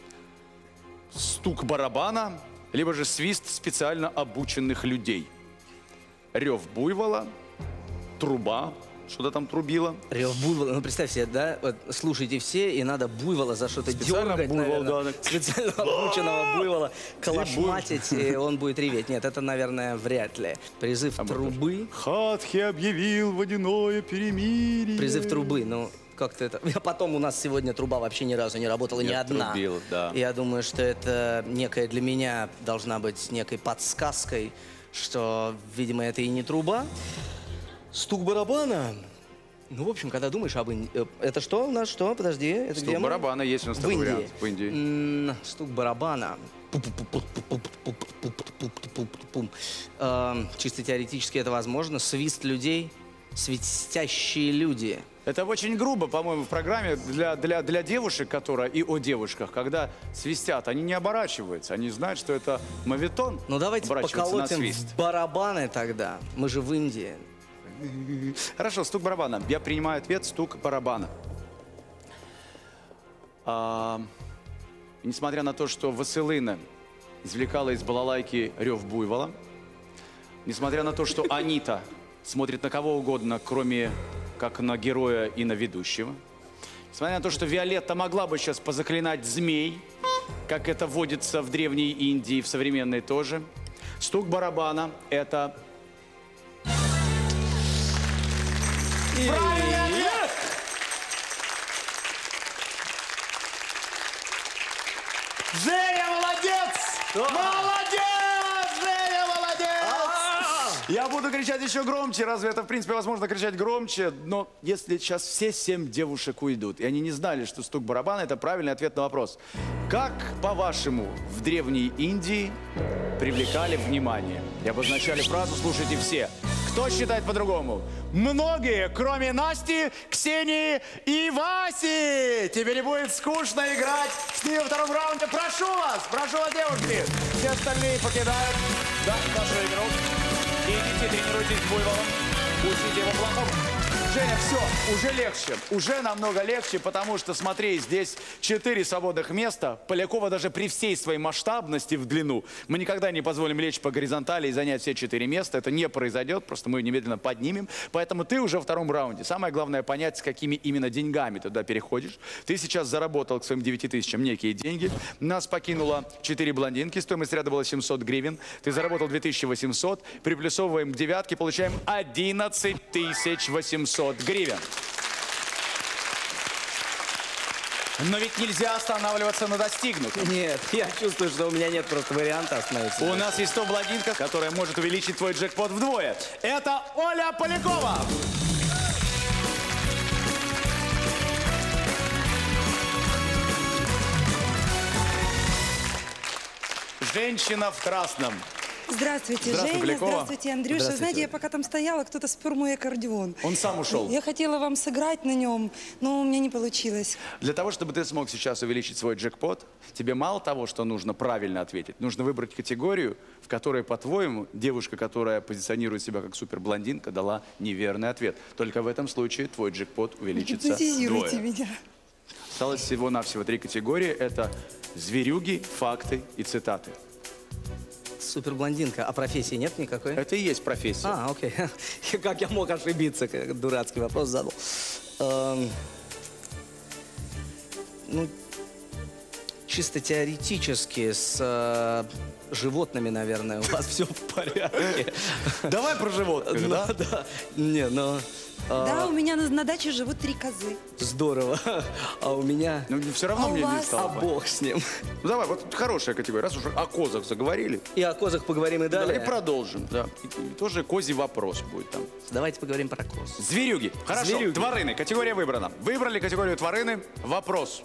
стук барабана, либо же свист специально обученных людей. Рев буйвола, труба, что-то там трубило. Рев буйвола, ну представь себе, да, вот слушайте все, и надо буйвола за что-то Специально дергать, буйвол, наверное. да. Специально обученного буйвола колошматить, и он будет реветь. Нет, это, наверное, вряд ли. Призыв трубы. Хатхи объявил водяное перемирие. Призыв трубы, ну... Как-то это... А потом у нас сегодня труба вообще ни разу не работала, Нет, ни одна. трубил, да. Я думаю, что это некая для меня должна быть некой подсказкой, что, видимо, это и не труба. Стук барабана. Ну, в общем, когда думаешь об Индии... Это что у нас? Что? Подожди. Это Стук где мы? барабана есть у нас В такой Индии. вариант. В Индии. М, Стук барабана. Эм, Чисто теоретически это возможно. Свист людей. Свистящие люди. Это очень грубо, по-моему, в программе для, для, для девушек, которые и о девушках, когда свистят, они не оборачиваются, они знают, что это моветон. Ну давайте оборачиваться на поколотим свист. в барабаны тогда. Мы же в Индии. Хорошо, стук барабана. Я принимаю ответ, стук барабана. А, несмотря на то, что Василина извлекала из балалайки рев буйвола, несмотря на то, что Анита смотрит на кого угодно, кроме как на героя и на ведущего. Несмотря на то, что Виолетта могла бы сейчас позаклинать змей, как это водится в Древней Индии, в современной тоже. Стук барабана – это... Правильный ответ! Женя, молодец! Молодец! Женя, молодец! Я буду кричать еще громче. Разве это, в принципе, возможно кричать громче? Но если сейчас все семь девушек уйдут, и они не знали, что стук барабана – это правильный ответ на вопрос. Как, по-вашему, в Древней Индии привлекали внимание? И обозначали фразу, слушайте все. Кто считает по-другому? Многие, кроме Насти, Ксении и Васи. Тебе не будет скучно играть с ними во втором раунде. Прошу вас, прошу вас, девушки. Все остальные покидают. Да, нашу игру. Идите, тренируйтесь с буйволом. Учите его плохому. Женя, все, уже легче. Уже намного легче, потому что, смотри, здесь четыре свободных места. Полякова даже при всей своей масштабности в длину мы никогда не позволим лечь по горизонтали и занять все четыре места. Это не произойдет, просто мы ее немедленно поднимем. Поэтому ты уже во втором раунде. Самое главное понять, с какими именно деньгами туда переходишь. Ты сейчас заработал к своим девяти тысячам некие деньги. Нас покинуло четыре блондинки, стоимость ряда была семьсот гривен. Ты заработал две тысячи восемьсот. Приплюсовываем к девятке, получаем одиннадцать тысяч восемьсот гривен. Но ведь нельзя останавливаться на достигнутом. Нет, я чувствую, что у меня нет просто варианта остановиться. У нас есть сто блондинка, которая может увеличить твой джекпот вдвое. Это Оля Полякова. Женщина в красном. Здравствуйте, Здравствуй, Женя. Полякова. Здравствуйте, Андрюша. Здравствуйте. Знаете, я пока там стояла, кто-то спер мой аккордеон. Он сам ушел. Я хотела вам сыграть на нем, но у меня не получилось. Для того, чтобы ты смог сейчас увеличить свой джекпот, тебе мало того, что нужно правильно ответить, нужно выбрать категорию, в которой, по-твоему, девушка, которая позиционирует себя как суперблондинка, дала неверный ответ. Только в этом случае твой джекпот увеличится Гипнотизируйте вдвое. меня. Осталось всего-навсего три категории. Это зверюги, факты и цитаты. Суперблондинка. А профессии нет никакой? Это и есть профессия. А, окей. Как я мог ошибиться? Как дурацкий вопрос задал. Эм, ну, чисто теоретически с э, животными, наверное, у вас все в порядке. Давай про животных, да? Да. Не, но... Да, у меня на, на даче живут три козы. Здорово. А у меня... Ну, все равно А у мне не вас? стало. А бог с ним. Ну, давай, вот хорошая категория. Раз уж о козах заговорили. И о козах поговорим и далее. Давай продолжим, да. И, и тоже козий вопрос будет там. Давайте поговорим про коз. Зверюги. Хорошо. Зверюги. Тварины. Категория выбрана. Выбрали категорию тварины. Вопрос.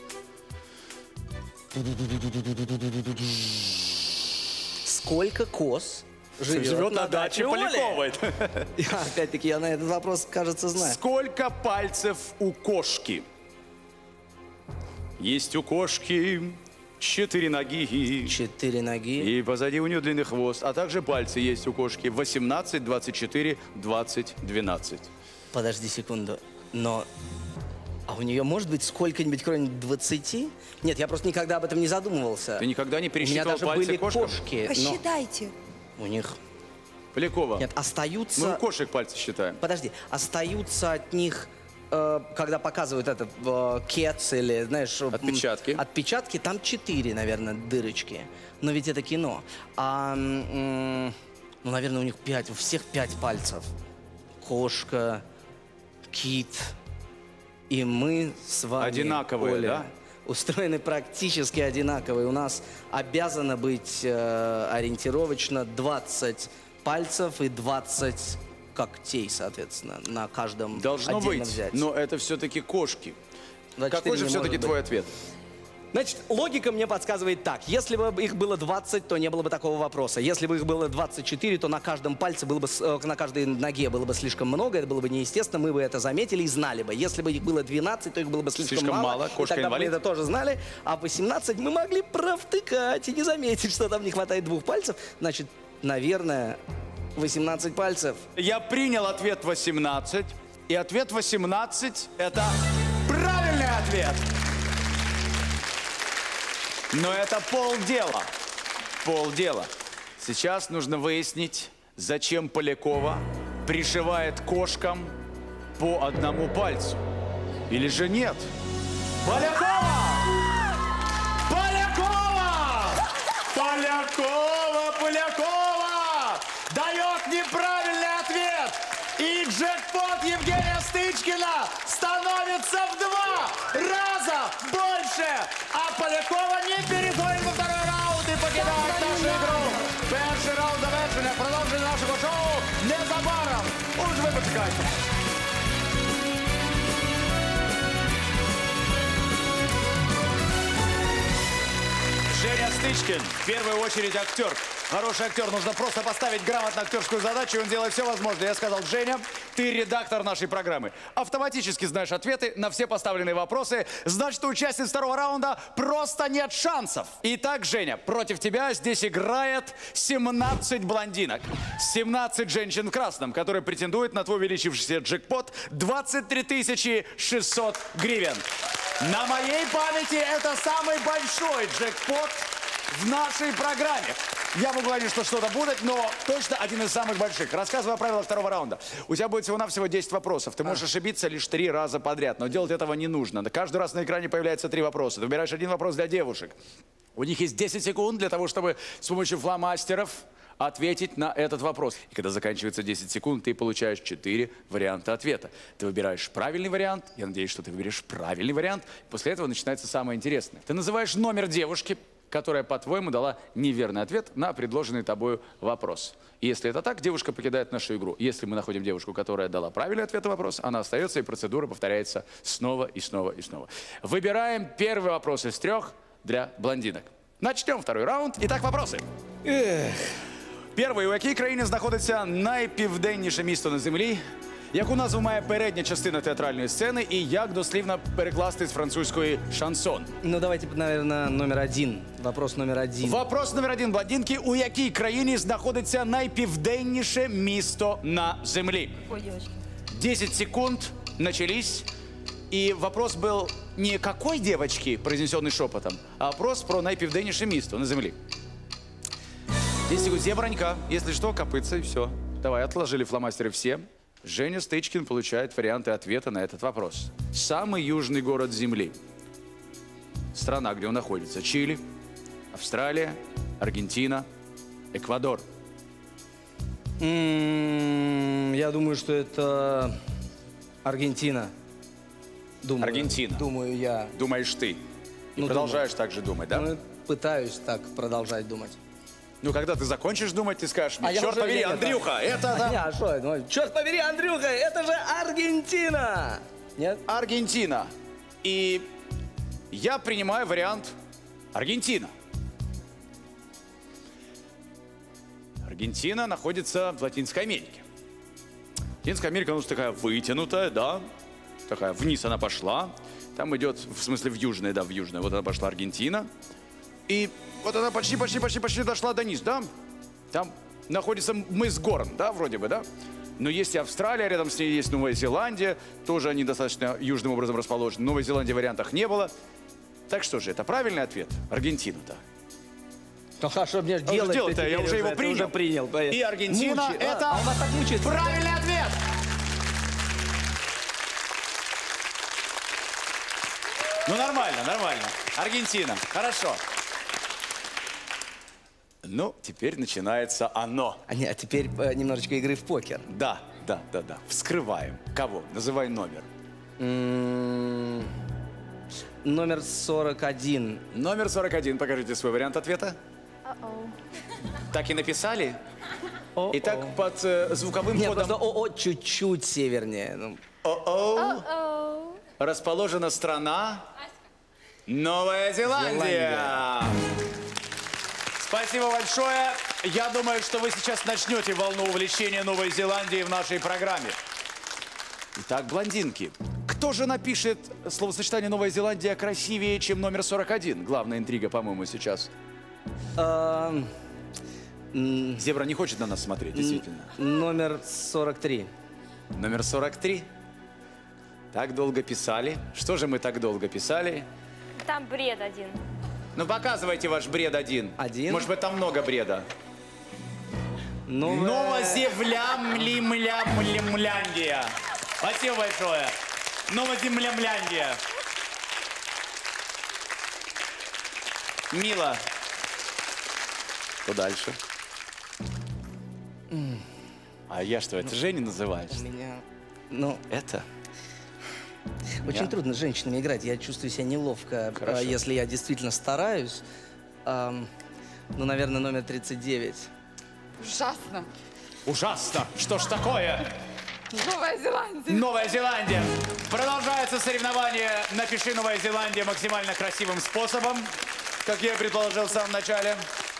Сколько коз живет, Живет на даче Поляковой. Опять-таки, я на этот вопрос, кажется, знаю. Сколько пальцев у кошки? Есть у кошки четыре ноги. Четыре ноги. И позади у нее длинный хвост. А также пальцы есть у кошки. восемнадцать, двадцать четыре, двадцать, двенадцать. Подожди секунду. Но... А у нее может быть сколько-нибудь, кроме двадцати? Нет, я просто никогда об этом не задумывался. Ты никогда не У меня пересчитывал даже пальцы были кошкам? кошки. но Посчитайте. У них... Полякова. Нет, остаются... Мы у кошек пальцы считаем. Подожди, остаются от них, э, когда показывают это, э, кец или, знаешь... м, Отпечатки. Отпечатки, там четыре, наверное, дырочки. Но ведь это кино. А, м, ну, наверное, у них пять, у всех пять пальцев. Кошка, кит и мы с вами, Одинаковые, Оля, да? устроены практически одинаковые. У нас обязано быть э, ориентировочно двадцать пальцев и двадцать когтей, соответственно, на каждом Должно отдельно быть, взять. но это все-таки кошки. двадцать четыре Какой же не все-таки может твой быть. ответ? Значит, логика мне подсказывает так. Если бы их было двадцать, то не было бы такого вопроса. Если бы их было двадцать четыре, то на каждом пальце было бы, с- э, на каждой ноге было бы слишком много, это было бы неестественно, мы бы это заметили и знали бы. Если бы их было двенадцать, то их было бы слишком, Слишком мало. мало, и кошка тогда бы мы инвалид. это тоже знали. А восемнадцать мы могли провтыкать и не заметить, что там не хватает двух пальцев. Значит, наверное, восемнадцать пальцев. Я принял ответ восемнадцать. И ответ восемнадцать – это правильный ответ. Но это полдела. Полдела. Сейчас нужно выяснить, зачем Полякова пришивает кошкам по одному пальцу. Или же нет? Полякова! Полякова! Полякова! Полякова! Дает неправильный ответ! И джекпот Евгения Стычкина становится в два раза больше! А Полякова не переходит во второй раунд и покидает нашу игру! Перший раунд завершення. Продовження нашого шоу. незабаром. Уж вы почекайте. Женя Стычкин, в первую очередь актер. Хороший актер, нужно просто поставить грамотно актерскую задачу, и он делает все возможное. Я сказал: Женя, ты редактор нашей программы. Автоматически знаешь ответы на все поставленные вопросы. Значит, у участниц второго раунда просто нет шансов. Итак, Женя, против тебя здесь играет семнадцать блондинок. семнадцать женщин в красном, которые претендуют на твой увеличившийся джекпот двадцать три тысячи шестьсот гривен. На моей памяти это самый большой джекпот в нашей программе. Я могу говорить, что что-то будет, но точно один из самых больших. Рассказываю о правилах второго раунда. У тебя будет всего-навсего десять вопросов. Ты можешь ошибиться лишь три раза подряд, но делать этого не нужно. Каждый раз на экране появляется три вопроса. Ты выбираешь один вопрос для девушек. У них есть десять секунд для того, чтобы с помощью фломастеров ответить на этот вопрос. И когда заканчивается десять секунд, ты получаешь четыре варианта ответа. Ты выбираешь правильный вариант. Я надеюсь, что ты выберешь правильный вариант. После этого начинается самое интересное. Ты называешь номер девушки, которая, по-твоему, дала неверный ответ на предложенный тобою вопрос. И если это так, девушка покидает нашу игру. Если мы находим девушку, которая дала правильный ответ на вопрос, она остается, и процедура повторяется снова и снова и снова. Выбираем первый вопрос из трех для блондинок. Начнем второй раунд. Итак, вопросы. Ех. Перший. У якій країні знаходиться найпівденніше місто на землі? Яку назву має передня частина театральної сцени і як дослівно перекласти з французької шансон? Ну, давайте, наверное, номер один. Вопрос номер один. Вопрос номер один, блондинки. У якій країні знаходиться найпівденніше місто на землі? Ой, девочки. десять секунд начались. И вопрос был не «какой девочки», произнесенный шепотом, а вопрос про найпівденніше місто на землі. десять секунд. Зебранька. Если что, копытца и все. Давай, отложили фломастеры все. Женя Стычкин получает варианты ответа на этот вопрос. Самый южный город Земли. Страна, где он находится. Чили, Австралия, Аргентина, Эквадор. М-м, я думаю, что это Аргентина. Думаю, Аргентина. Думаю я. Думаешь ты. И Ну, продолжаешь думаю. так же думать, да? Ну, пытаюсь так продолжать думать. Ну, когда ты закончишь думать, ты скажешь мне: А я черт уже побери, нет, Андрюха, да. это... А да». я что? Ну, черт побери, Андрюха, это же Аргентина! Нет? Аргентина. И я принимаю вариант Аргентина. Аргентина находится в Латинской Америке. Латинская Америка, она такая вытянутая, да, такая вниз она пошла. Там идет, в смысле в южное, да, в южное. Вот она пошла Аргентина. И вот она почти, почти, почти, почти дошла до низ, да? Там находится мыс Горн, да, вроде бы, да? Но есть и Австралия, рядом с ней есть Новая Зеландия. Тоже они достаточно южным образом расположены. Новой Зеландии в вариантах не было. Так что же, это правильный ответ? Аргентина-то. Ну, а что мне делать? Делать-то? Я уже его принял. Уже принял. И Аргентина Мучи- это а, а вас так мучает. правильный ответ. Ну, нормально, нормально. Аргентина. Хорошо. Ну, теперь начинается оно. А, не, а теперь э, немножечко игры в покер. Да, да, да, да. Вскрываем. Кого? Называй номер. М-м, номер сорок один. Номер сорок один. Покажите свой вариант ответа. Так и написали? Итак, под э, звуковым Нет, кодом... просто о-о чуть-чуть севернее. Ну. О-оу. Расположена страна Новая Зеландия. Зеландия. Спасибо большое. Я думаю, что вы сейчас начнете волну увлечения Новой Зеландии в нашей программе. Итак, блондинки. Кто же напишет словосочетание «Новая Зеландия» красивее, чем номер сорок один? Главная интрига, по-моему, сейчас. Эм, м, Зебра не хочет на нас смотреть, действительно. Номер сорок три. Номер сорок три. Так долго писали. Что же мы так долго писали? Там бред один. Ну, показывайте ваш бред один. Один? Может быть, там много бреда. Ну, Новоземля-мля-мля-мляндия. Спасибо большое. Новоземля-мляндия. Мила. Что дальше? А я что, это Женя называешь? У меня... Ну, Это? очень Я? трудно с женщинами играть. Я чувствую себя неловко, Хорошо. э, если я действительно стараюсь. Эм, ну, наверное, номер тридцать девять. Ужасно. Ужасно. Что ж такое? Новая Зеландия. Новая Зеландия. Продолжается соревнование «Напиши Новая Зеландия» максимально красивым способом, как я и предположил в самом начале.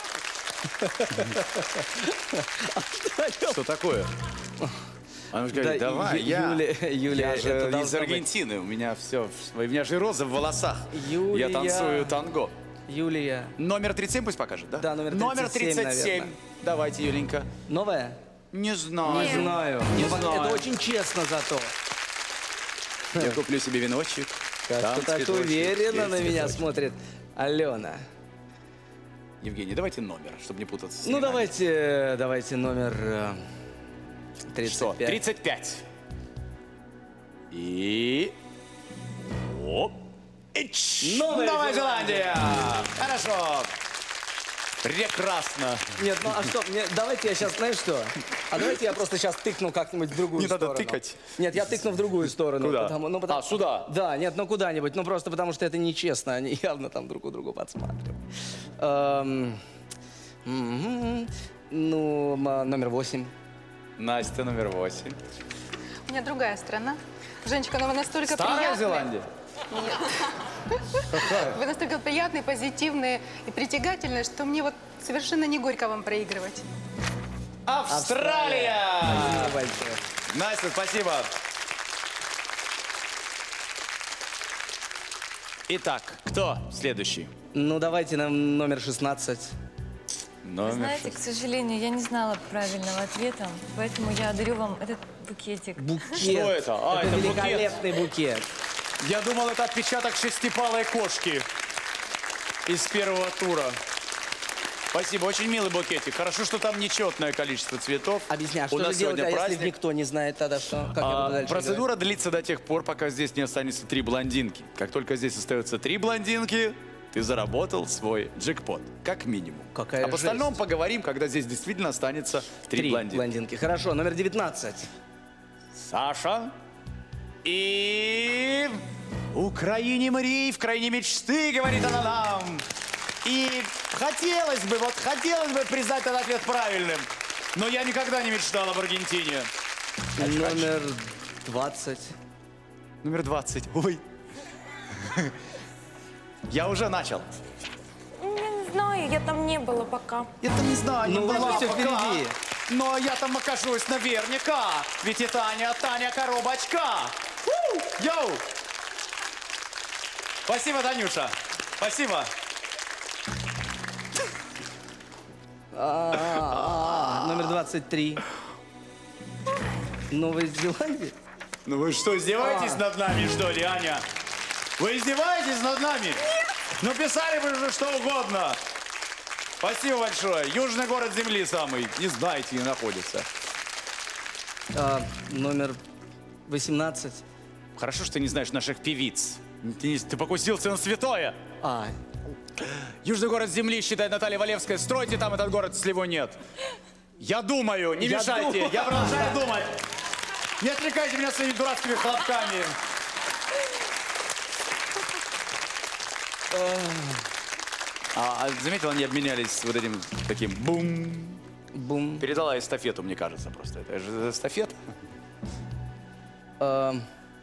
Что такое? Она же говорит, Да, давай, Ю- я, Юлия- Юлия, я это же из должно быть. Аргентины, у меня все, у меня же роза в волосах. Юлия. Я танцую танго. Юлия. Номер тридцать семь пусть покажет, да? Да, номер Номер тридцать семь, тридцать семь. наверное. Давайте, Юленька. Новая? Не знаю. Не знаю. Не Ну, знаю. Это очень честно зато. Я куплю себе веночек. Как-то там так цветочек, уверенно здесь на меня цветочек. смотрит Алена. Евгений, давайте номер, чтобы не путаться. с Ну, именами. давайте, давайте номер э, тридцать Что? пять. тридцать пять. И... Оп. Ич. Новая Новая Зеландия. Зеландия. Хорошо. Прекрасно. Нет, ну а что, мне, давайте я сейчас, знаешь что? А давайте я просто сейчас тыкну как-нибудь в другую Не надо сторону. тыкать. Нет, я тыкну в другую сторону. Куда? Потому, ну, потому- А, сюда? Да, нет, ну куда-нибудь. Ну просто потому что это нечестно. Они явно там друг у друга подсматривают. Эм, мгм. Ну, м, номер восемь. Настя, номер восемь. У меня другая страна. Женечка, ну вы настолько Старая приятные. Зеландия? Нет. Вы настолько приятные, позитивные и притягательные, что мне вот совершенно не горько вам проигрывать. Австралия! Спасибо большое. Настя, спасибо. Итак, кто следующий? Ну, давайте нам номер шестнадцать. Номер Знаете, к сожалению, я не знала правильного ответа, поэтому я дарю вам этот букетик. Букет. Что это? А, это это букет. великолепный букет. Я думал, это отпечаток шестипалой кошки из первого тура. Спасибо, очень милый букетик. Хорошо, что там нечетное количество цветов. Объясняю, У что же нас делать, сегодня а если праздник. никто не знает тогда что? Как я А, буду дальше процедура длится до тех пор, пока здесь не останется три блондинки. Как только здесь остается три блондинки, ты заработал свой джекпот, как минимум. Какая Об остальном поговорим, когда здесь действительно останется три, Три блондинки. блондинки. Хорошо, номер девятнадцать. Саша. И... Украине Марии, в крайней мечты, говорит она нам. И хотелось бы, вот хотелось бы признать этот ответ правильным. Но я никогда не мечтал об Аргентине. Номер двадцать. Номер двадцать. Ой. Я уже начал. Я не знаю, я там не была пока. Я там не знаю, Ну, не уже была всё пока. впереди. Но я там окажусь наверняка. Ведь и Таня, Таня коробочка. Фу! Йоу! Спасибо, Танюша. Спасибо. А, Номер двадцать три. Новая Зеландия? Ну вы что, издеваетесь А. над нами, что ли, Аня? Вы издеваетесь над нами? Нет. Ну писали бы уже что угодно. Спасибо большое. Южный город Земли самый. Не знаете, где находится. А, номер восемнадцать. Хорошо, что ты не знаешь наших певиц. Ты, не- ты покусился на святое. А. Южный город Земли, считает Наталья Валевская. Стройте там этот город, если его нет. Я думаю, не Я мешайте. думаю. Я продолжаю думать. Не отвлекайте меня своими дурацкими хлопками. А, а заметил, они обменялись вот этим таким бум. Бум. Передала эстафету, мне кажется, просто. Это же эстафета. А,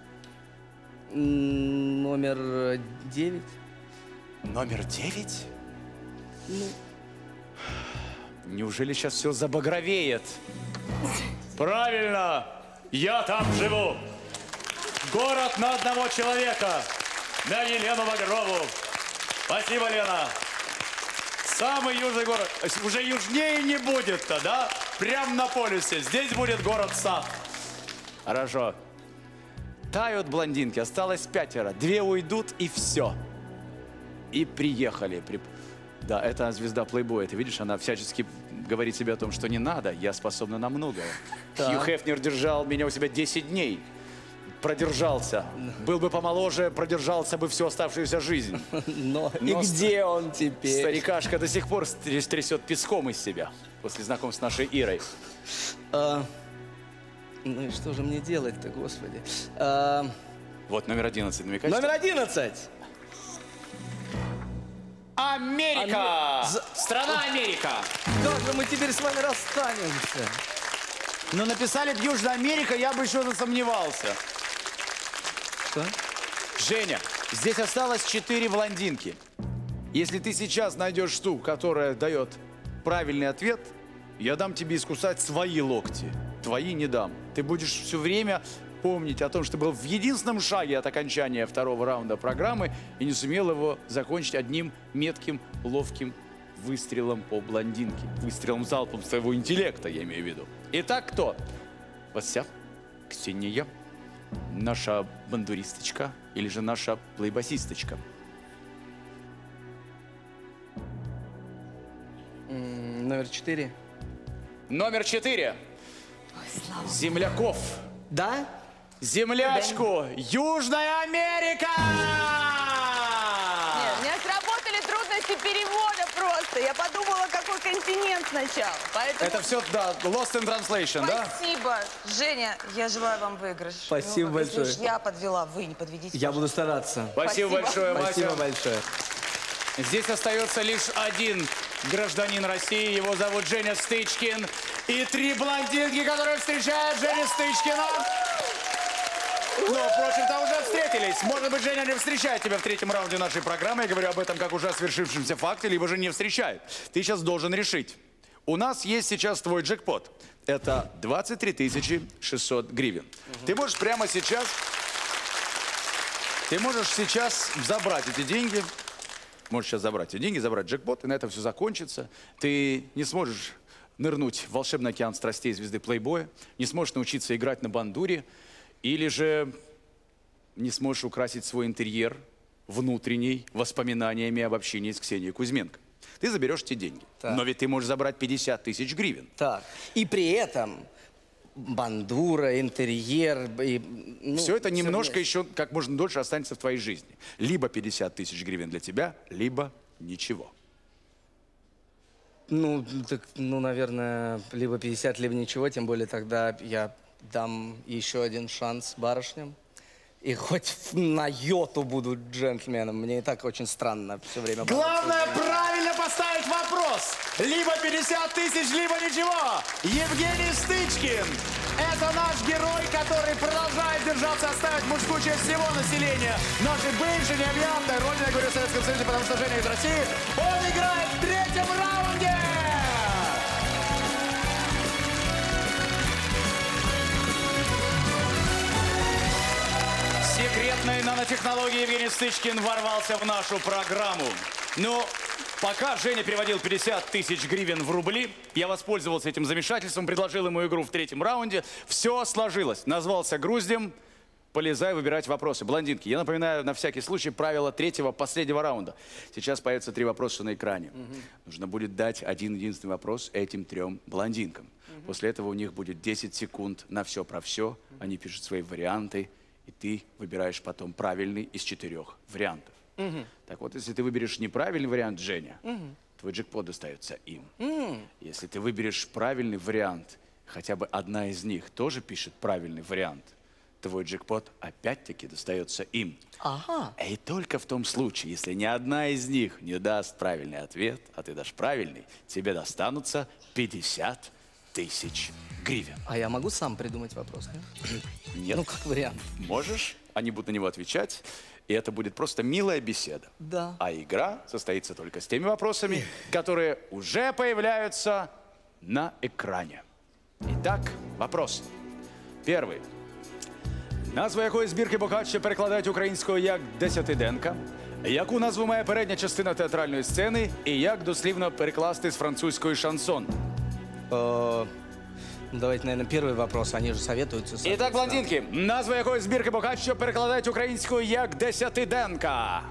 м, номер девять. Номер девять? Ну. Неужели сейчас все забагровеет? Правильно! Я там живу! Город на одного человека! На Елену Багрову! Спасибо, Лена! Самый южный город. Уже южнее не будет-то, да? Прям на полюсе. Здесь будет город-сад. Хорошо. Тают блондинки. Осталось пятеро. Две уйдут, и все. И приехали. При- Да, это звезда плейбоя. Ты видишь, она всячески говорит себе о том, что не надо. Я способна на многое. Так. Хью Хефнер держал меня у себя десять дней. Продержался. Был бы помоложе, продержался бы всю оставшуюся жизнь. Но, и Но где он теперь? Старикашка до сих пор стря- трясет песком из себя после знакомства с нашей Ирой. А, ну и что же мне делать-то, господи? А, Вот номер одиннадцать. Намекаешь? номер одиннадцать. Америка! Аме- За- Страна Америка! Как же мы теперь с вами расстанемся? Но написали б Южная Америка, я бы еще засомневался. Что? Женя, здесь осталось четыре блондинки. Если ты сейчас найдешь ту, которая дает правильный ответ, я дам тебе искусать свои локти. Твои не дам. Ты будешь все время помнить о том, что был в единственном шаге от окончания второго раунда программы и не сумел его закончить одним метким, ловким выстрелом по блондинке. Выстрелом залпом своего интеллекта, я имею в виду. Итак, кто? Вася, Ксения, наша бандуристочка или же наша плейбасисточка? М, Номер четыре. Номер четыре. Земляков. Да? Землячку. Южная Америка! Нет, у меня сработали трудности перевода просто. Я подумала, какой континент сначала. Поэтому... Это все, да, lost in translation, да? Спасибо. Женя, я желаю вам выигрыш. Спасибо Ну, если большое. уж я подвела, вы не подведите. Я буду стараться. Спасибо, Спасибо. большое, Вася. Спасибо большое. Здесь остается лишь один гражданин России. Его зовут Женя Стычкин. И три блондинки, которые встречают Женю Стычкина. Ну, впрочем, там уже встретились. Может быть, Женя не встречает тебя в третьем раунде нашей программы. Я говорю об этом как уже о свершившемся факте, либо же не встречает. Ты сейчас должен решить. У нас есть сейчас твой джекпот. Это двадцать три тысячи шестьсот гривен. Угу. Ты можешь прямо сейчас... Ты можешь сейчас забрать эти деньги. Можешь сейчас забрать эти деньги, забрать джекпот, и на этом все закончится. Ты не сможешь нырнуть в волшебный океан страстей звезды Плейбоя, не сможешь научиться играть на бандуре, или же не сможешь украсить свой интерьер внутренний воспоминаниями об общении с Ксенией Кузьменко. Ты заберешь эти деньги. Так. Но ведь ты можешь забрать пятьдесят тысяч гривен. Так. И при этом бандура, интерьер... И, ну, все это немножко вместе. еще как можно дольше останется в твоей жизни. Либо пятьдесят тысяч гривен для тебя, либо ничего. Ну, так, ну, наверное, либо пятьдесят, либо ничего. Тем более тогда я дам еще один шанс барышням. И хоть на йоту буду джентльменом. Мне и так очень странно все время. Главное правильно поставить вопрос. Либо пятьдесят тысяч, либо ничего. Евгений Стычкин. Это наш герой, который продолжает держаться, оставить мужскую часть всего населения нашей бывшей необъятной родины, я говорю, в Советском Союзе, потому что Женя из России. Он играет в третьем раунде. Секретные нанотехнологии Евгений Стычкин ворвался в нашу программу. Но пока Женя переводил пятьдесят тысяч гривен в рубли, я воспользовался этим замешательством, предложил ему игру в третьем раунде. Все сложилось. Назвался Груздем. Полезай выбирать вопросы. Блондинки, я напоминаю на всякий случай правила третьего, последнего раунда. Сейчас появятся три вопроса на экране. Угу. Нужно будет дать один единственный вопрос этим трем блондинкам. Угу. После этого у них будет десять секунд на все про все. Угу. Они пишут свои варианты. И ты выбираешь потом правильный из четырех вариантов. Угу. Так вот, если ты выберешь неправильный вариант, Женя, угу. твой джекпот достается им. Угу. Если ты выберешь правильный вариант, хотя бы одна из них тоже пишет правильный вариант, твой джекпот опять-таки достается им. Ага. И только в том случае, если ни одна из них не даст правильный ответ, а ты дашь правильный, тебе достанутся пятьдесят тысяч гривен. А я могу сам придумать вопрос, нет? Нет. Ну, как вариант. Можешь, они будут на него отвечать, и это будет просто милая беседа. Да. А игра состоится только с теми вопросами, которые уже появляются на экране. Итак, вопрос. Перший. Назву якої збірки Бокаччо перекладають українською як «Десятиденка», яку назву має передня частина театральної сцени і як дослівно перекласти з французької шансон? Э, давайте, наверное, первый вопрос. Они же советуются. Итак, блондинки, назву якої збірки Бокаччо перекладають українською як «Десятиденка».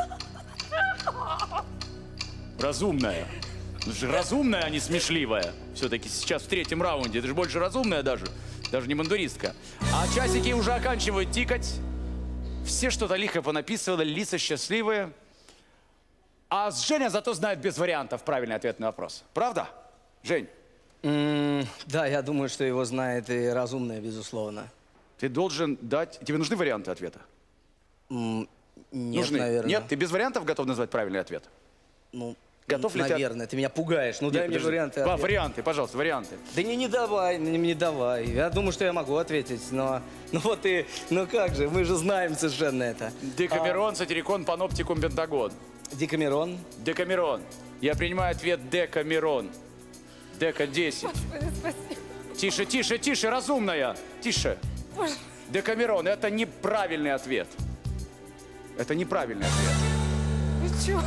Разумная. Разумная, а не смешливая. Все-таки сейчас в третьем раунде. Это же больше разумная даже. Даже не бандуристка. А часики уже оканчивают тикать. Все что-то лихо понаписывали, лица счастливые. А Женя зато знает без вариантов правильный ответ на вопрос. Правда, Жень? Mm, да, я думаю, что его знает и разумная, безусловно. Ты должен дать... Тебе нужны варианты ответа? Mm, нет, нужны? наверное. Нет? Ты без вариантов готов назвать правильный ответ? Ну... Готов ли ты... Наверное, ты меня пугаешь. Ну Нет, дай мне подожди. варианты. Ва- ответа. Варианты, пожалуйста, варианты. Да не, не давай, не, не давай. Я думаю, что я могу ответить, но... Ну вот и... Ну как же, мы же знаем совершенно это. Декамерон, сатирикон, паноптикум, пентагон. Декамерон. Декамерон. Я принимаю ответ Декамерон. Дека десять. Господи, спасибо. Тише, тише, тише, разумная. Тише. Боже. Декамерон, это неправильный ответ. Это неправильный ответ. Вы чё?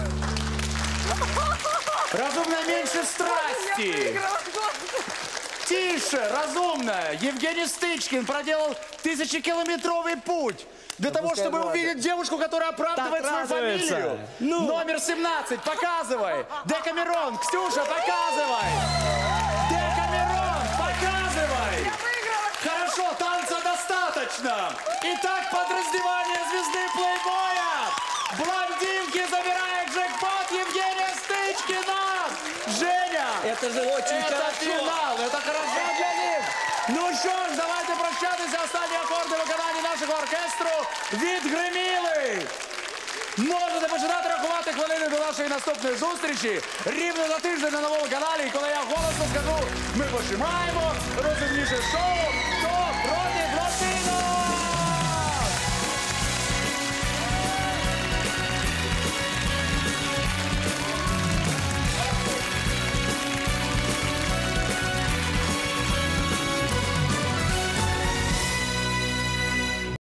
Разумная меньше Я страсти. выиграла. Тише, разумная. Евгений Стычкин проделал тысячекилометровый путь для Да того, пускай чтобы радуется. увидеть девушку, которая оправдывает Так свою радуется. фамилию. Ну. Номер семнадцать, показывай. Декамерон, Ксюша, показывай. Декамерон, показывай. Хорошо, танца достаточно. Итак, подраздевание звезды плейбоя. Блондинки забирает джекпот Евгения Стычкина. Женя. Это же очень это хорошо. финал, это хорошо для них. Ну что ж, давайте прощатися. Останні акорди виконання нашого оркестру від Гриміли. Можете починати рахувати хвилини до нашої наступної зустрічі. Рівно за тиждень на новому каналі. І коли я голосно скажу, ми починаємо розумніше шоу.